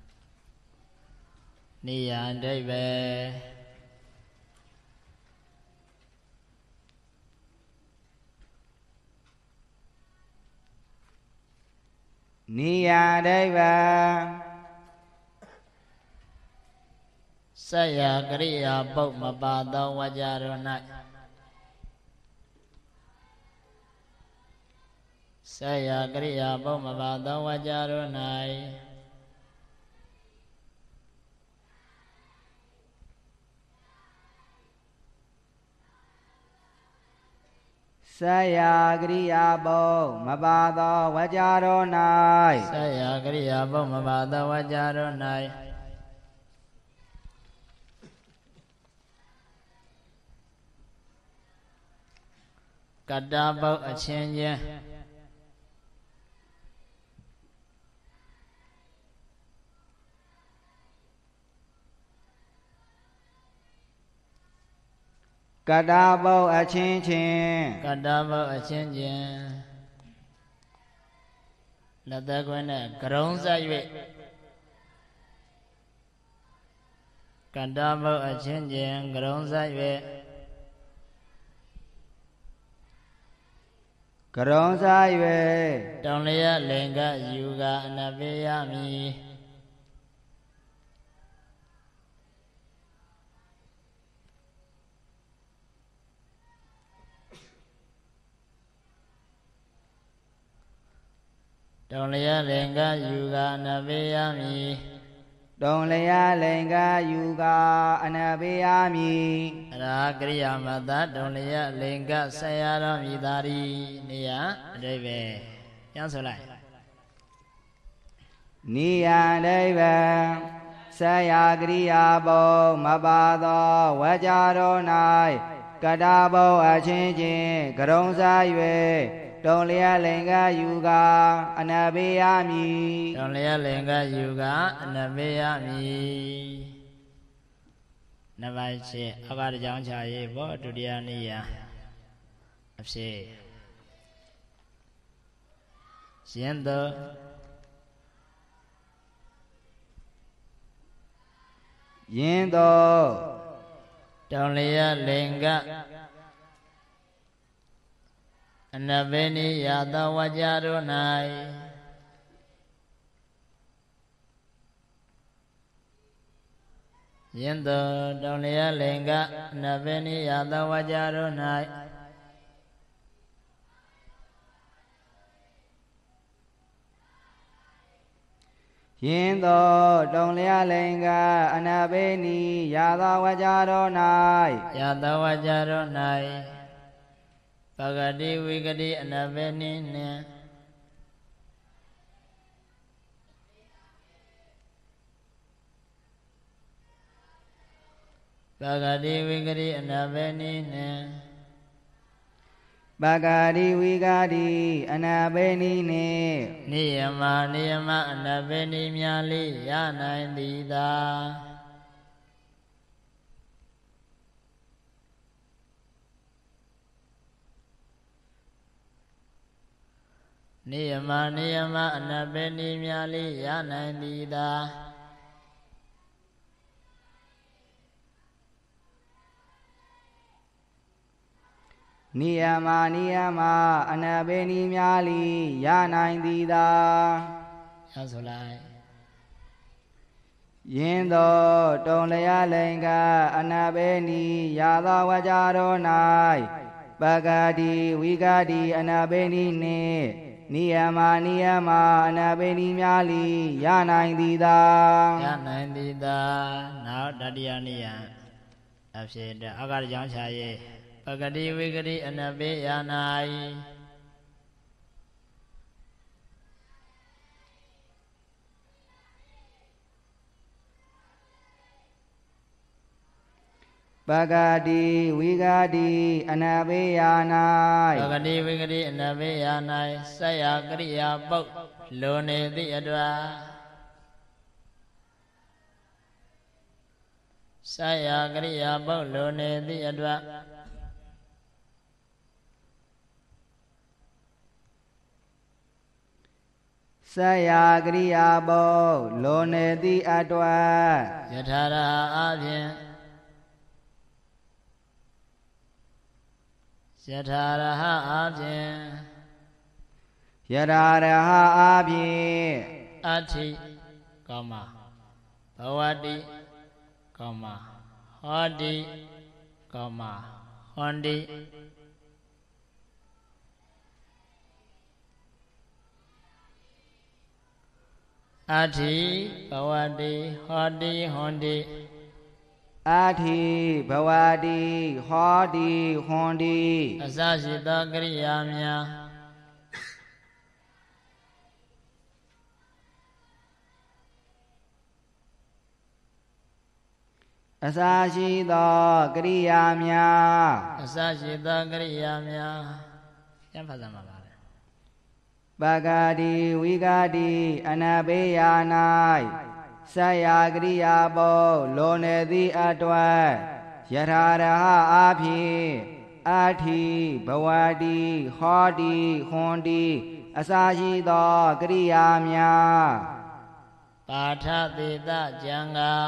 နိယံဒိဗ္ဗေနိယံဒိဗ္ဗေဆက်ရာကရိယာပုတ်မပါသောဝကြတော်၌ဆက်ရာကရိယာပုတ်မပါသောဝကြတော်၌ဆက်ရာကရိယာပုတ်မပါသောဝကြတော်၌ဆက်ရာကရိယာပုတ်မပါသောဝကြတော်၌ကတ္တပုတ်အချင်းချင်းကတ္တပုတ်အချင်းချင်းကတ္တပုတ်အချင်းချင်းလက်သက်ခွင်းနဲ့ကရုံးဆက်၍ကတ္တပုတ်အချင်းချင်းကရုံးဆက်၍ကရုံးစား၍တောင်လျက်လင်္ကာယူကာအနပေယမည်တောင်လျက်လင်္ကာယူကာအနပေယမည်တုံလျက်လင်္ကာယူကာအနပေယမည်အရာကရိယာမတ္တတုံလျက်လင်္ကာဆက်ရတော်မည်သာရီနေယအတိဘယ်ပြန်ဆိုလိုက်နိယံဒိဗ္ဗံဆက်ရာကရိယာပုတ်မပါသောဝကြတော်၌ကတ္တပုတ်အချင်းချင်းကရုံးစား၍တုံလျက်လင်္ကာယူကာအနပေယမည်တုံလျက်လင်္ကာယူကာအနပေယမည်နဗ္ဗရှိအကားကြောင့်ချာရေးဘောဒုတိယနိယအဖြစ်ရှင်သောယင်းသောတုံလျက်လင်္ကာအနဘေနိယသောဝကြတို့၌ယင်းသောတောင်လျက်လင်္ကာအနဘေနိယသောဝကြတို့၌ယင်းသောတုံလျက်လင်္ကာအနဘေနိယသောဝကြတို့၌ယသောဝကြတို့၌ပဂတိဝိဂတိအနာဘေနိနှင့်ပဂတိဝိဂတိအနာဘေနိနှင့်ပဂတိဝိဂတိအနာဘေနိနှင့်နိယမနိယမအနာဘေနိမြာလေးရနိုင်သည်သာနိယမနိယမအနာဘေနိမြာလေးရနိုင်သည်သာနိယမနိယမအနာဘေနိများလီရနိုင်သည်သာရဆိုလိုက်ယင်းသောတုံလျာလိန်ကအနာဘေနိရသောဝကြတော်၌ပဂတိဝိဂတိအနာဘေနိနှင့်နိယမနိယမအနာဘေနိများလီရနိုင်သည်သာရနိုင်သည်သာနောက်တတိယနိယံအဖြစ်တဲ့အဂါရကြောင့်ခြားရဲ့ပဂတိဝိဂတိအနာဘေယနာယပဂတိဝိဂတိအနာဘေယနာယပဂတိဝိဂတိအနာဘေယနာယဆက်ရကရိယာပုတ်လိုနေသည့်အတွက်ဆက်ရကရိယာပုတ်လိုနေသည့်အတွက်ဆရာကရိယာပုတ်လိုနေသည့်အတွက်ယထာရအဖြင့်ယထာရဟအဖြင့်ယထာရဟအဖြင့်အဋ္ဌိကောမဘဝတိကောမဟောတိကောမဟွန်တိအဋ္ဌိဘဝတိဟောတိဟွန်တိအဋ္ဌိဘဝတိဟောတိဟွန်တိအစရှိသောကရိယာများအစရှိသောကရိယာများအစရှိသောကရိယာများပြန်ဖတ်စမ်းပါပါပဂတိဝိဂတိအနာဘေယ၌ဆက်ရာကရိယာပုတ်လိုနေသည့်အတွက်ယထာရဟအဖြင့်အဋ္ဌိဘဝတိဟောတိဟွန်တိအစရှိသောကရိယာများပါထသေတကျံဃာ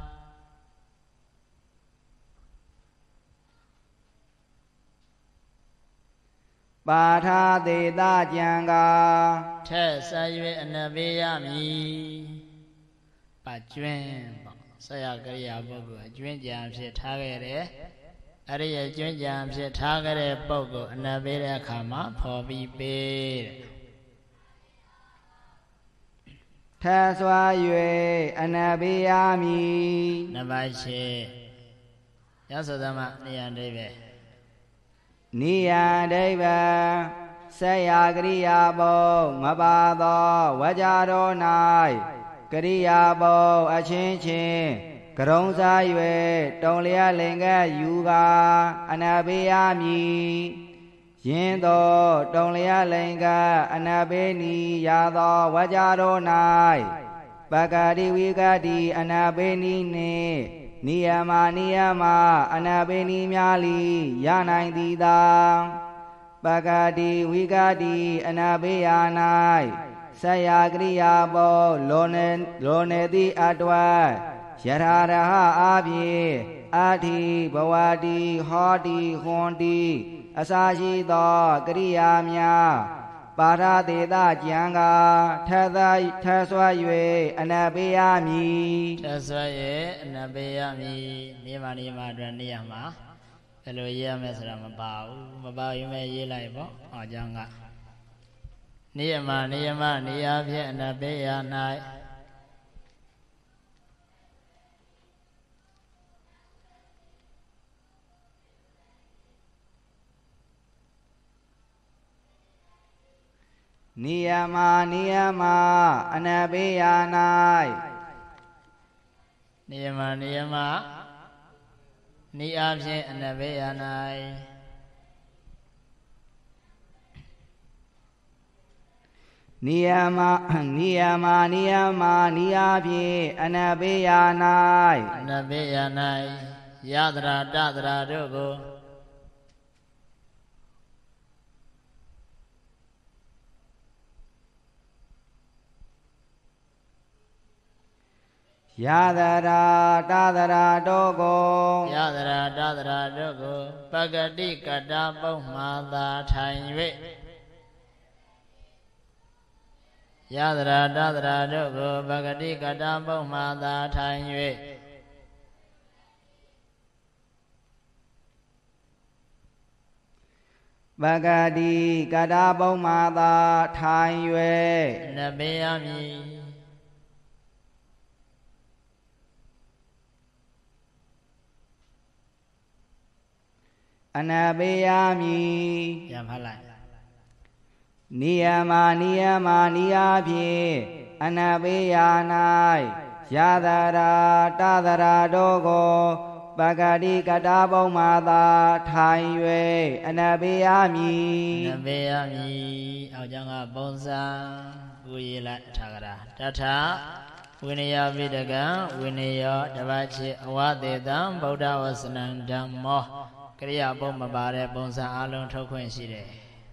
ပါထသေတကျံဃာထက်ဆက်၍အနာဘေယမည်ပါကျွင်းပေါ့ဆက်ရကရိယာပုဂ္ဂိုလ်အကျွင်းကြံဖြစ်ထားခဲ့တယ်အဲ့ဒီအကျွင်းကြံဖြစ်ထားခဲ့တဲ့ပုဂ္ဂိုလ်အနာဘေတဲ့အခါမှာဖော်ပြီးပေးတဲ့ထက်စွာ၍အနာဘေယမည်နံပါတ်၈ရသောသမနေယံဒိဗ္ဗေနိယံဒိဗ္ဗံဆက်ရာကရိယာပုတ်မပါသောဝကြတော်၌ကရိယာပုတ်အချင်းချင်းကရုံးစား၍တုံလျက်လင်ကယူကာအနာဘေယမည်ယင်းသောတုံလျက်လင်ကအနာဘေနီရသောဝကြတော်၌ပဂတိဝိဂတိအနာဘေနီနှင့်နိယမနိယမအနာဘေနီများလီရနိုင်သည်သာပဂတိဝိဂတိအနာဘေယ၌ဆက်ရာကရိယာပုတ်လိုနေလိုနေသည့်အတွက်ယထာရဟအဖြင့်အဋ္ဌိဘဝတိဟောတိဟွန်တိအစရှိသောကရိယာများပါရသေတကျံဃာထသထဆွ၍အနာဘေယမည်ထဆွ၍အနာဘေယမည်နေမနေမအတွက်နေရမှာဘယ်လိုရေးရမလဲဆိုတာမပါဘူးမပါရင်ပဲရေးလိုက်ပေါ့အကြောင်းကနေယမနေယမနေရာဖြင့်အနာဘေယ၌နိယမနိယမအနဘေယ၌နိယမနိယမနိအဖြင့်အနဘေယ၌နိယမနိယမနိယမနိယဖြင့်အနဘေယ၌အနဘေယ၌ယတရာတတရာတို့ကိုယတရာတတရာတို့ကိုယတရာတတရာတို့ကိုပဂတိကတပုပ္မာသာထိုင်၍ယတရာတတရာတို့ကိုပဂတိကတပုပ္မာသာထိုင်၍ပဂတိကတပုပ္မာသာထိုင်၍နဘေယမည်အနဘေယမည်ပြန်ဖတ်လိုက်နိယမနိယမနိယဖြင့်အနဘေယ၌ယတရာတတရာတို့ကိုပဂတိကတပုပ္မာသာထိုင်၍အနဘေယမည်နဘေယမည်အောက်ကျောင်းကပုံစံဥရေးလိုက်ထာဂရာတထဝိနယပိတကံဝိနယောတပတ်ချေအဝသေတံဗုဒ္ဓဝဆနံဓမ္မောကရိယာပုံမပါတဲ့ပုံစံအလုံးထုတ်ခွင့်ရှိတယ်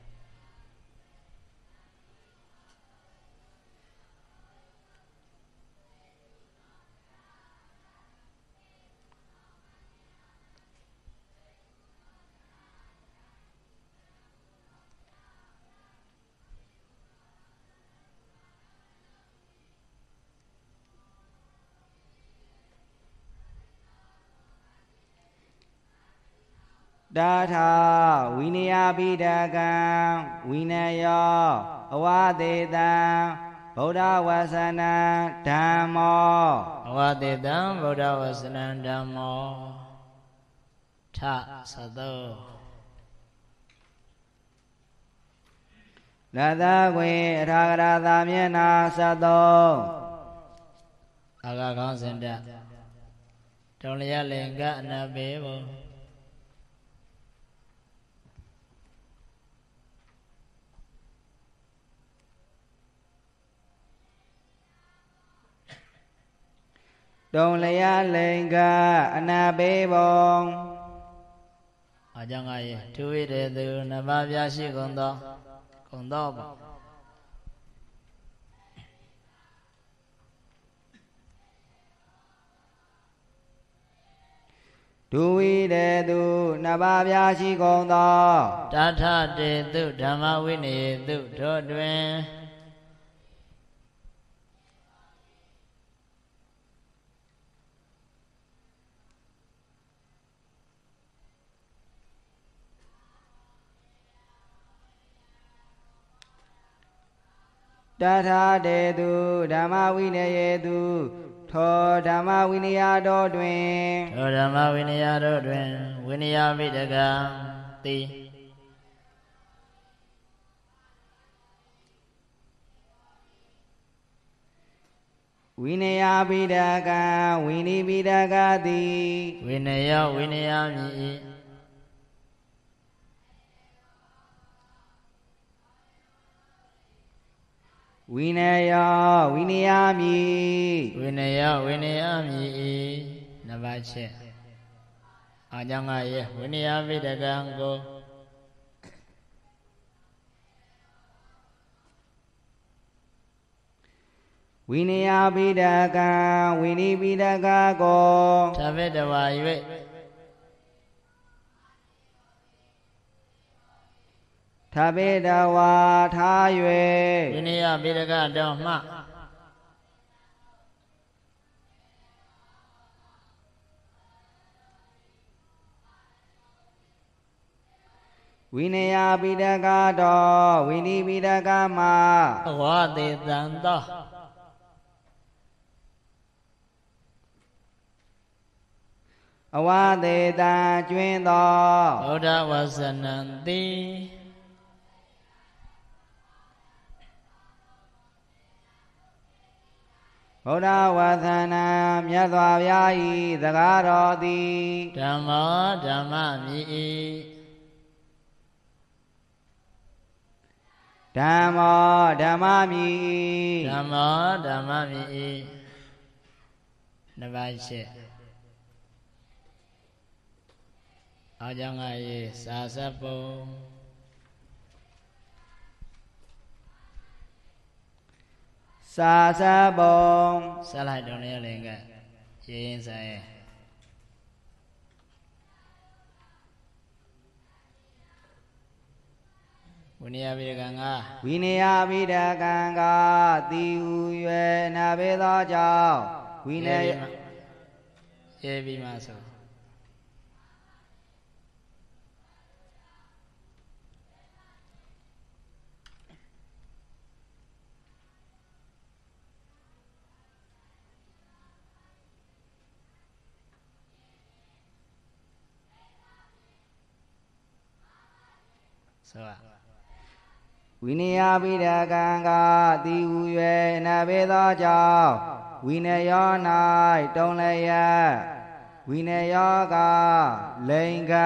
တာထာဝိနယပိဒကံဝိနယောအဝသေတံဗုဒ္ဓဝဆနံဓမ္မောအဝသေတံဗုဒ္ဓဝဆနံဓမ္မောထသသောလသကွေအထာဂရသာမျက်နာသသောအာဂခေါင်းစဉ်တတုံလျက်လင်ကအနဘေဘုတုံလျက်လင်ကအနဘေဘုံအကြောင်းကရေသူဝိတေသူနဗာပြရှိကုန်သောကုန်သောပေါ့ဒုဝိတေသူနဗာပြရှိကုန်သောတထတေသူဓမ္မဝိနယေသူတို့တွင်တထာတေသူဓမ္မဝိနယေသူထောဓမ္မဝိနယတို့တွင်ထောဓမ္မဝိနယတို့တွင်ဝိနယပိတကံတိဝိနယပိတကံဝိနိပိတကတိဝိနယောဝိနယမည်ဝိနယောဝိနယမည်ဝိနယောဝိနယမည်နံပါတ်ချက်အကြောင်းကရေဝိနယပိတကံကိုဝိနယပိတကံဝိနိပိတကကိုသဗ္ဗတဝါ၍သဗ္ဗတဝါထား၍ဝိနယပိတကတော်မှဝိနယပိတကတော်ဝိနိပိတကမှာအဝသေတံသောအဝသေတံကျွင်းသောဗုဒ္ဓဝဆနံတိဗုဒ္ဓဝါသနာမြတ်စွာဘုရား၏သကားတော်သည်ဓမ္မောဓမ္မမြည်၏ဓမ္မောဓမ္မမြည်ဓမ္မောဓမ္မမြည်၏နှစ်ပါးရှိအကြောင်းကရေးစာစပ်ပုံစာစပ်ပုံဆက်လိုက်တော့လည်းလည်းကရေးရင်ဆိုင်ရဲ့ဝိနည်းပိဒကံကဝိနည်းပိဒကံကတိဟု၍နာဘေသောကြောင့်ဝိနည်းရေးပြီးမှဆိုဆိုဝိနည်းပိဒကံကတိဟု၍နာဘေသောကြောင့်ဝိနည်းယော၌တုံးလျက်ဝိနည်းယောကလိင်္ဂ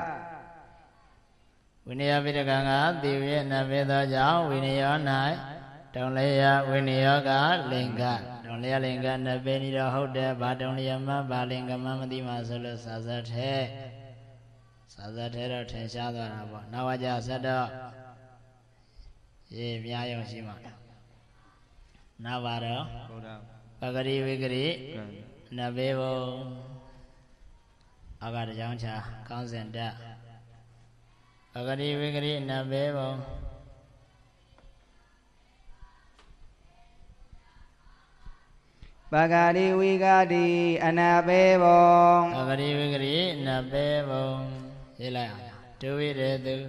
ဝိနည်းပိဒကံကတိဟု၍နာဘေသောကြောင့်ဝိနည်းယော၌တုံးလျက်ဝိနည်းယောကလိင်္ဂတုံးလျက်လိင်္ဂနဘေနိတော့ဟုတ်တယ်ဘာတုံးလျက်မှဘာလိင်္ဂမှမသိမှဆိုလို့စာစတ်ထဲစာစတ်ထဲတော့ထင်ရှားသွားတာပေါ့နောက်ဝကြဆက်တော့ရေမြားရုံရှိမှာနောက်ပါတော့ပဂရိဝိဂရိနဘေဘုံအောက်ကတကြောင်ချာကောင်းစင်တက်ပဂရိဝိဂရိနဘေဘုံပဂရိဝိဂတိအနဘေဘုံပဂရိဝိဂရိနဘေဘုံရေးလိုက်အောင်ဒုဝိရေတု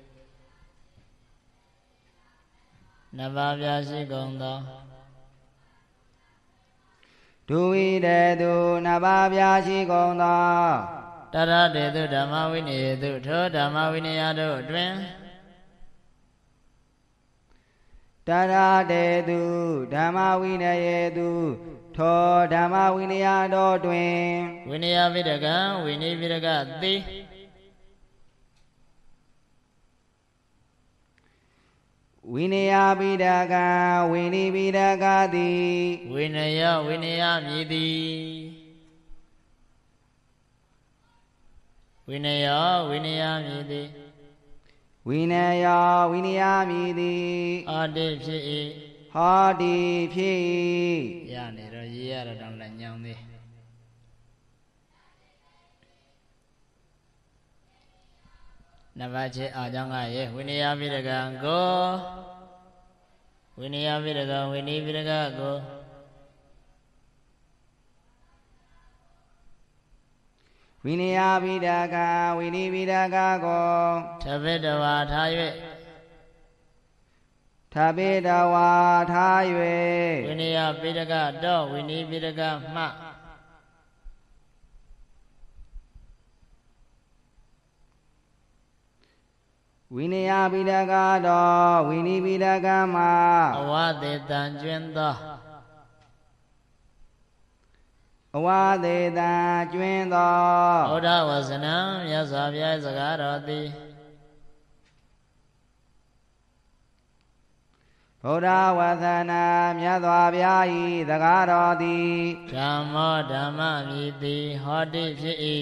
နဘာပြရှိကုန်သောဒုဝိရေတုနဘာပြရှိကုန်သောတရတေတုဓမ္မဝိနည်းတုထိုဓမ္မဝိနည်းတို့အတွင်တရတေတုဓမ္မဝိနည်းတုထိုဓမ္မဝိနည်းတို့တွင်ဝိနည်းပိဒကံဝိနည်းပိဒကတိဝိနည်းပိဒကံဝိနည်းပိဒကတိဝိနယဝိနယမြည်သည်ဝိနယဝိနယမြည်သည်ဝိနယဝိနယမြည်သည်အာတိဖြစ်၏ဟောတိဖြစ်၏ရနေတော့ရေးရတော့တောင်းလည်းညောင်းသေးနဘာချေအာကြောင့်ကရေဝိနည်းပိဒကံကိုဝိနည်းပိဒကံဝိနည်းပိဒကကိုဝိနည်းပိဒကံဝိနည်းပိဒကကိုသဗ္ဗတဝါထား၍သဗ္ဗတဝါထား၍ဝိနည်းပိဒကတော့ဝိနည်းပိဒကမှဝိနည်းပိဒကတော့ဝိနည်းပိဒကမှာအဝသေတံကျွင်းသောအဝသေတံကျွင်းသောဘုဒ္ဓဝဇနံမြတ်စွာဘုရားစကားတော်သည်ဗုဒ္ဓဝါသနာမြတ်စွာဘုရား၏သကားတော်သည်ဓမ္မောဓမ္မမြည်သည်ဟောတိဖြစ်၏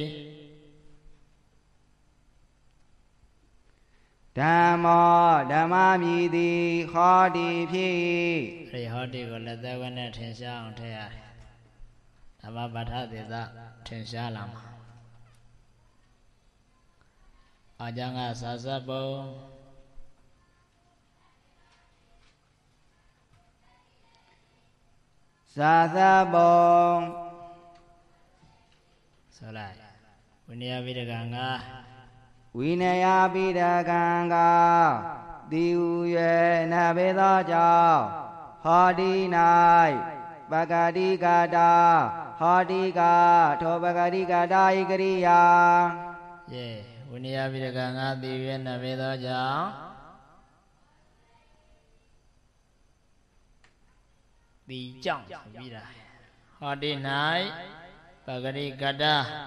ဓမ္မောဓမ္မမြည်သည်ဟောတိဖြစ်၏အဲဒီဟောတိကိုလက်သက်ဝနဲ့ထင်ရှားအောင်ထည့်ရတယ်ဓမ္မပဋ္ဌသေသထင်ရှားလာမှာအကြောင်းကစာစပ်ပုံစာစပ်ပုံဆိုလိုက်ဝိနည်းပိဒကံကဝိနည်းပိဒကံကတိဟု၍နာဘေသောကြောင့်ဟောတိ၌ပဂတိကတာဟောတိကထောပဂတိကတာဤကရိယာယေဝိနည်းပိဒကံကတိဟု၍နာဘေသောကြောင့်တ tỷ trọng vì là họ đi nãy bà cái đi cả đa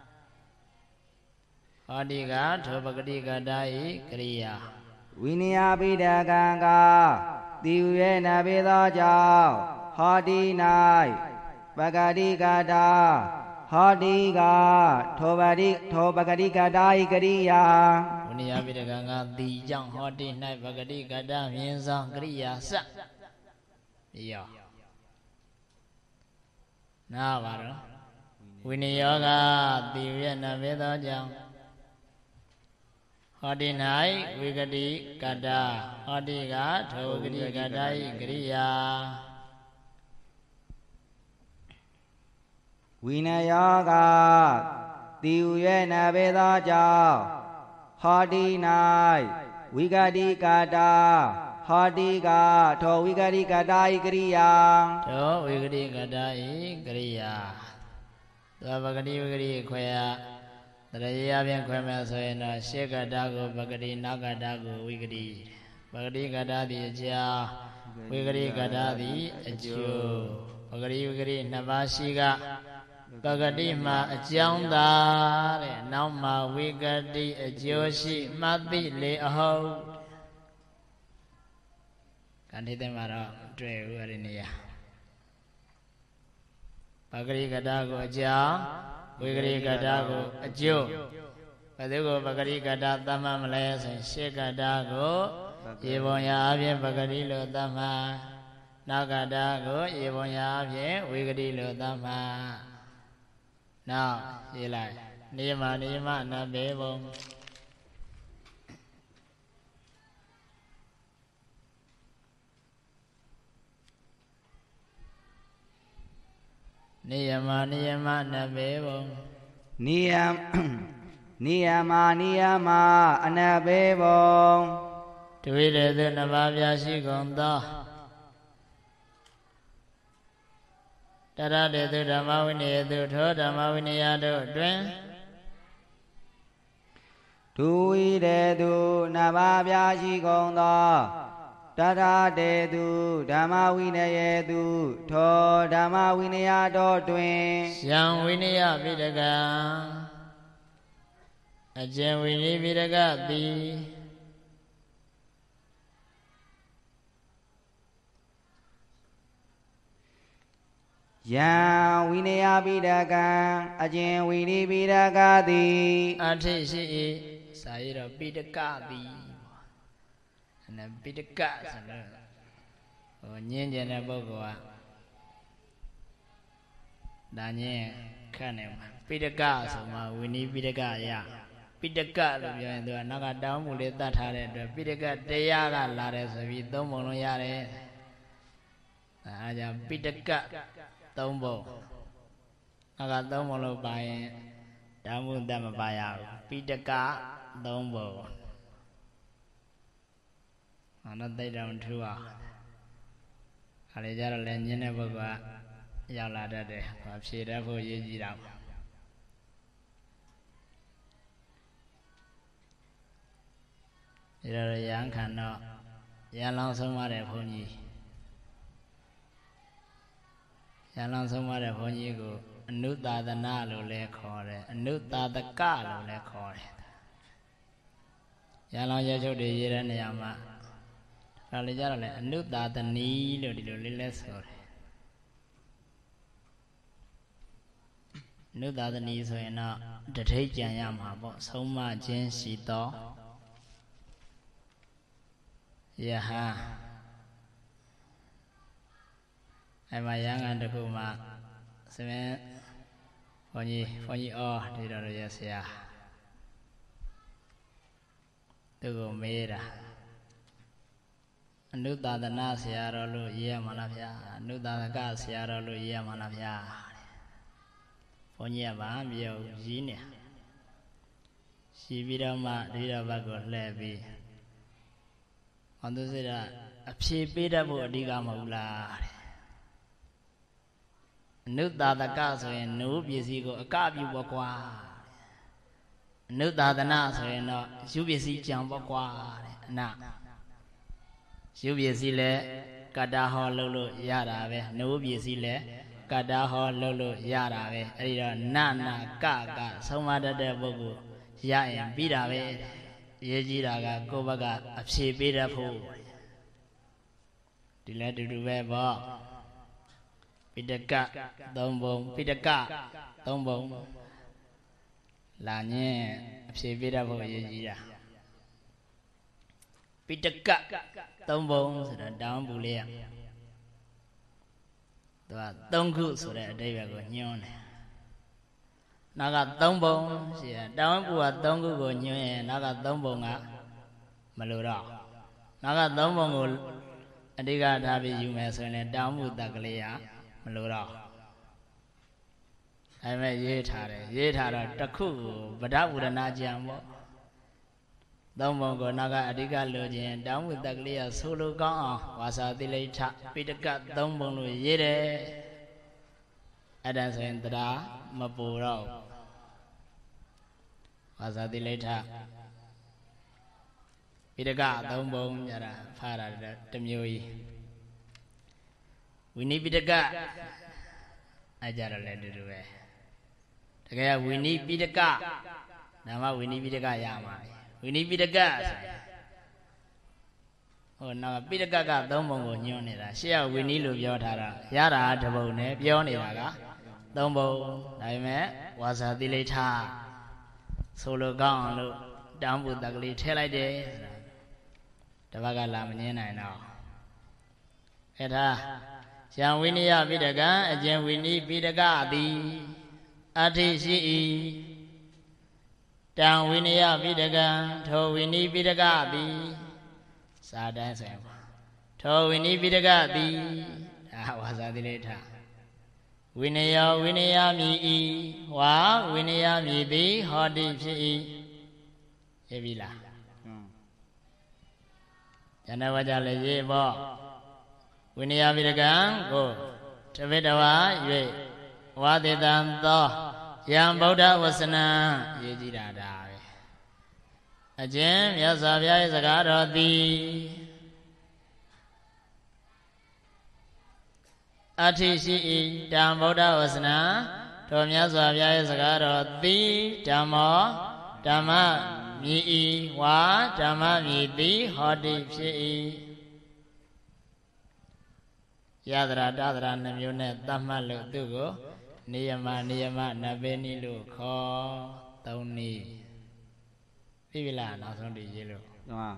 họ đi cả thôi bà cái đi cả đa ý kriya Vinya bida ganga tiêu ye na bê đó chào họ đi nai bà cái đi cả đa họ đi cả thôi bà đi thôi bà cái đi cả đa ý kriya Vinya bida ganga tỷ trọng họ đi nãy bà cái đi cả đa miễn sang kriya sắc Iya. Nào bà đó. Viniyoga tiêu na bê đó chào họ đi nãy Vigadi Kada họ đi cả thô Vigadi Kadai Kriya Vinayaga tiêu ye na bê đó chào họ đi nai Vigadi Kada họ đi cả thô Vigadi Kadai Kriya thô Vigadi Kadai Kriya Tòa Vigadi Vigadi khoe Tại vì bên khoe mà rồi nó sẽ cả đa của Bhagadi Nagada của Vigadi Bhagadi Gada thì cha Vigadi Gada thì chu Bhagadi Vigadi Navashiga Bhagadi mà chẳng ta để nào mà Vigadi Joshi Mati lệ hậu Cảnh thế mà đó trẻ ở đây này Bhagadi Gada của cha Vigadi Gada của chu Và thế của Bhagadi Gada Tama Malaya Sanh She Gada của Yevanya Abhya Bhagadi Lo Tama Nagada của Yevanya Abhya Vigadi Lo Tama Nào, vậy lại Nima Nima Na Bế Bông Niyama Niyama Na Bế Bông Niyam Niyama Niyama Na Bế Bông Tuy đệ tử Na Ba Bia Sĩ Công Ta Tara đệ tử Dhamma Vinaya tử Thô Dhamma Vinaya tử Tuyên Tuy đệ tử Na Ba Bia Sĩ Công Ta Tara đệ tử Dhamma Vinaya tử Thô Dhamma Vinaya tử Tuyên Sang Vinaya Vidaka Ajahn Vinaya Vidaka Ti Yang Vinaya Vidaka Ajahn Vinaya Vidaka Ti Ati Si Sayira Vidaka Ti Anh Vidaka Nhìn nhìn là bố của Đã nhìn khá này mà Vidaka Sao mà Vinaya Vidaka ya Vidaka lúc như thế Nó có đau mũ lê ta thả đấy Vidaka Deya là là đấy Sao vì tông bộ nó ya đấy À dạ Vidaka Tông bộ Nó có tông bộ nó bài Đau mũ ta mà bài ya Vidaka Tông bộ Nó tay đồng thư à À lấy ra là lên như này bố của Giao là ra đây Và phía ra vô gì gì đâu Thì rồi giảng khăn đó Giảng lòng sống mà đẹp hôn gì Giảng lòng sống mà đẹp hôn gì của Nước ta ta na lộ lệ khó đấy Nước ta ta ca lộ lệ khó đấy Giảng lòng cho chú đi gì đó này mà Rồi lấy ra là nước ta ta ní lộ đi lộ lệ lệ sổ đấy Nước ta ta ní rồi nó Đợt thấy chẳng nhằm hả bộ Sống mà trên xí tó Yeah ha Em mà giảng anh được không mà Xem em Phong nhi Phong nhi o Đi đâu rồi sẽ à Tôi có mê ra Nước ta ta na sẽ rồi luôn Iya mà nạp ya Nước ta ta ca sẽ rồi luôn Iya mà nạp ya Phong nhi à bà Biểu gì nè Chỉ biết đâu mà Đi đâu bà có lẽ vì Còn tôi sẽ là Phía bế đá bộ đi gà mẫu là Nước ta ta ca rồi Nấu bia sĩ có ca biểu bỏ qua Nước ta ta na rồi nó Chú bia sĩ chẳng bỏ qua Nà Chú bia sĩ lệ Kata ho lulu yara be no bisi le kata ho lulu yara be arido nana kaka somada de bogu ya en bida be yeji daga ko baga apse bida pho dile dudu be bo Pitaka tombong pitaka tombong là nhé apse bida pho yeji da Pitaka tombong so da down bu le đó tông cụ số này ở đây là của nhau này nó là tông bông gì đóng của tông cụ của nhau này nó là tông bông á mà lừa đó nó là tông bông của ở đây là đã bị dùng mẹ số này đóng của ta cái á mà lừa đó hay mẹ dễ thà đấy dễ thà rồi đặc khu và đã vừa na chạm bộ tông bông của nó là ở đây là lừa gì đóng của ta cái á số lừa con và sao thì lấy thà bị tất cả tông bông rồi dễ đấy ở đây sẽ hiện ra mà bù rồi và sao thì lấy thà bị tất cả tông bông giờ là pha ra trăm nhiều Winnie bị tất cả ai giờ là lấy được rồi thế cái Winnie bị tất cả nào mà Winnie bị tất cả ya mà Winnie bị tất cả ồ nó bị tất cả cả tông bông của nhau này là sẽ Winnie lừa gió thà ra giá ra thà bông này gió này là cả tông bông đại mẹ và sao thì lấy thà solo con luôn đám bụt đặc lý thế lại đi đó bà cả làm như này nào thế ta chẳng Winnie bị tất cả chẳng Winnie bị tất cả thì ati si chẳng Winnie bị tất cả thô Winnie bị tất cả thì sa đan xem thô Winnie bị tất cả thì à và sao thì lấy thà Winaya Winaya mi i wa Winaya mi bi hodi phi i ye bi la Jana waja le ye bo Winaya vidagan ko tavedawa yue wa detan tho yang Buddha wasana ye ji da da be a chin Myat Swa Bya ye saka ro ti Ati si Dham Buddha Vasana Tho Myat Swa Bya ye saka ro ti Dhammo Dhamma mi i wa Dhamma mi ti hoti phit i Yadra Dadra nămမျိုးနဲ့သတ်မှတ်လို့သူ့ကိုနိယမနိယမနဗေနိလို့ခေါ်သုံးနည်းပြီပြီလားနောက်ဆုံးတည်းရေးလို့ဟုတ်ပါ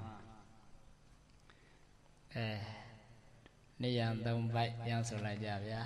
အဲနေရန်သုံးပိုက်ပြန်ဆိုလိုက်ကြဗျာ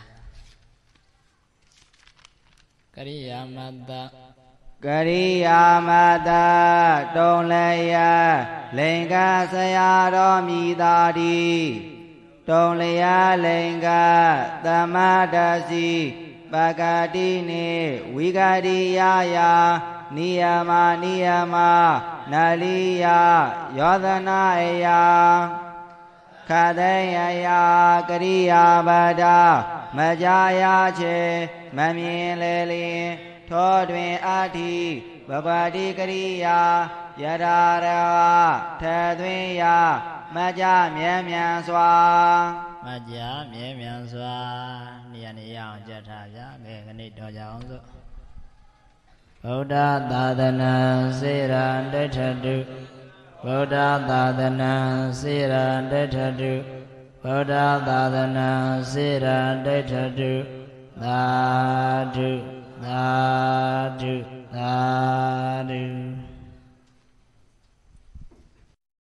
ကရိယာမတ္တကရိယာမတ္တတုံလယလင်္ကာဆရာတော်မိသာတိတုံလယလင်္ကာသမတစီပကတိနေဝိဂရိယာယာနိယမနိယမနလိယယောသနာအယာခတေယယာကရိယာပဒမကြာယာချေမမြင်လေလင်ထောတွင်အထိဘဂဝတိကရိယာယရာရထသွင်းယာမကြမြဲမြံစွာမကြမြဲမြံစွာနေရနေရအောင်ကြက်ထားဗျာကဲခဏတော်ကြအောင်စို့ဗုဒ္ဓသာသနာစေရန်တထတုဗုဒ္ဓသာသနာစေရန်တထတုဗုဒ္ဓသာသနာစေရန်တထတုသာဓုသာဓုသာဓု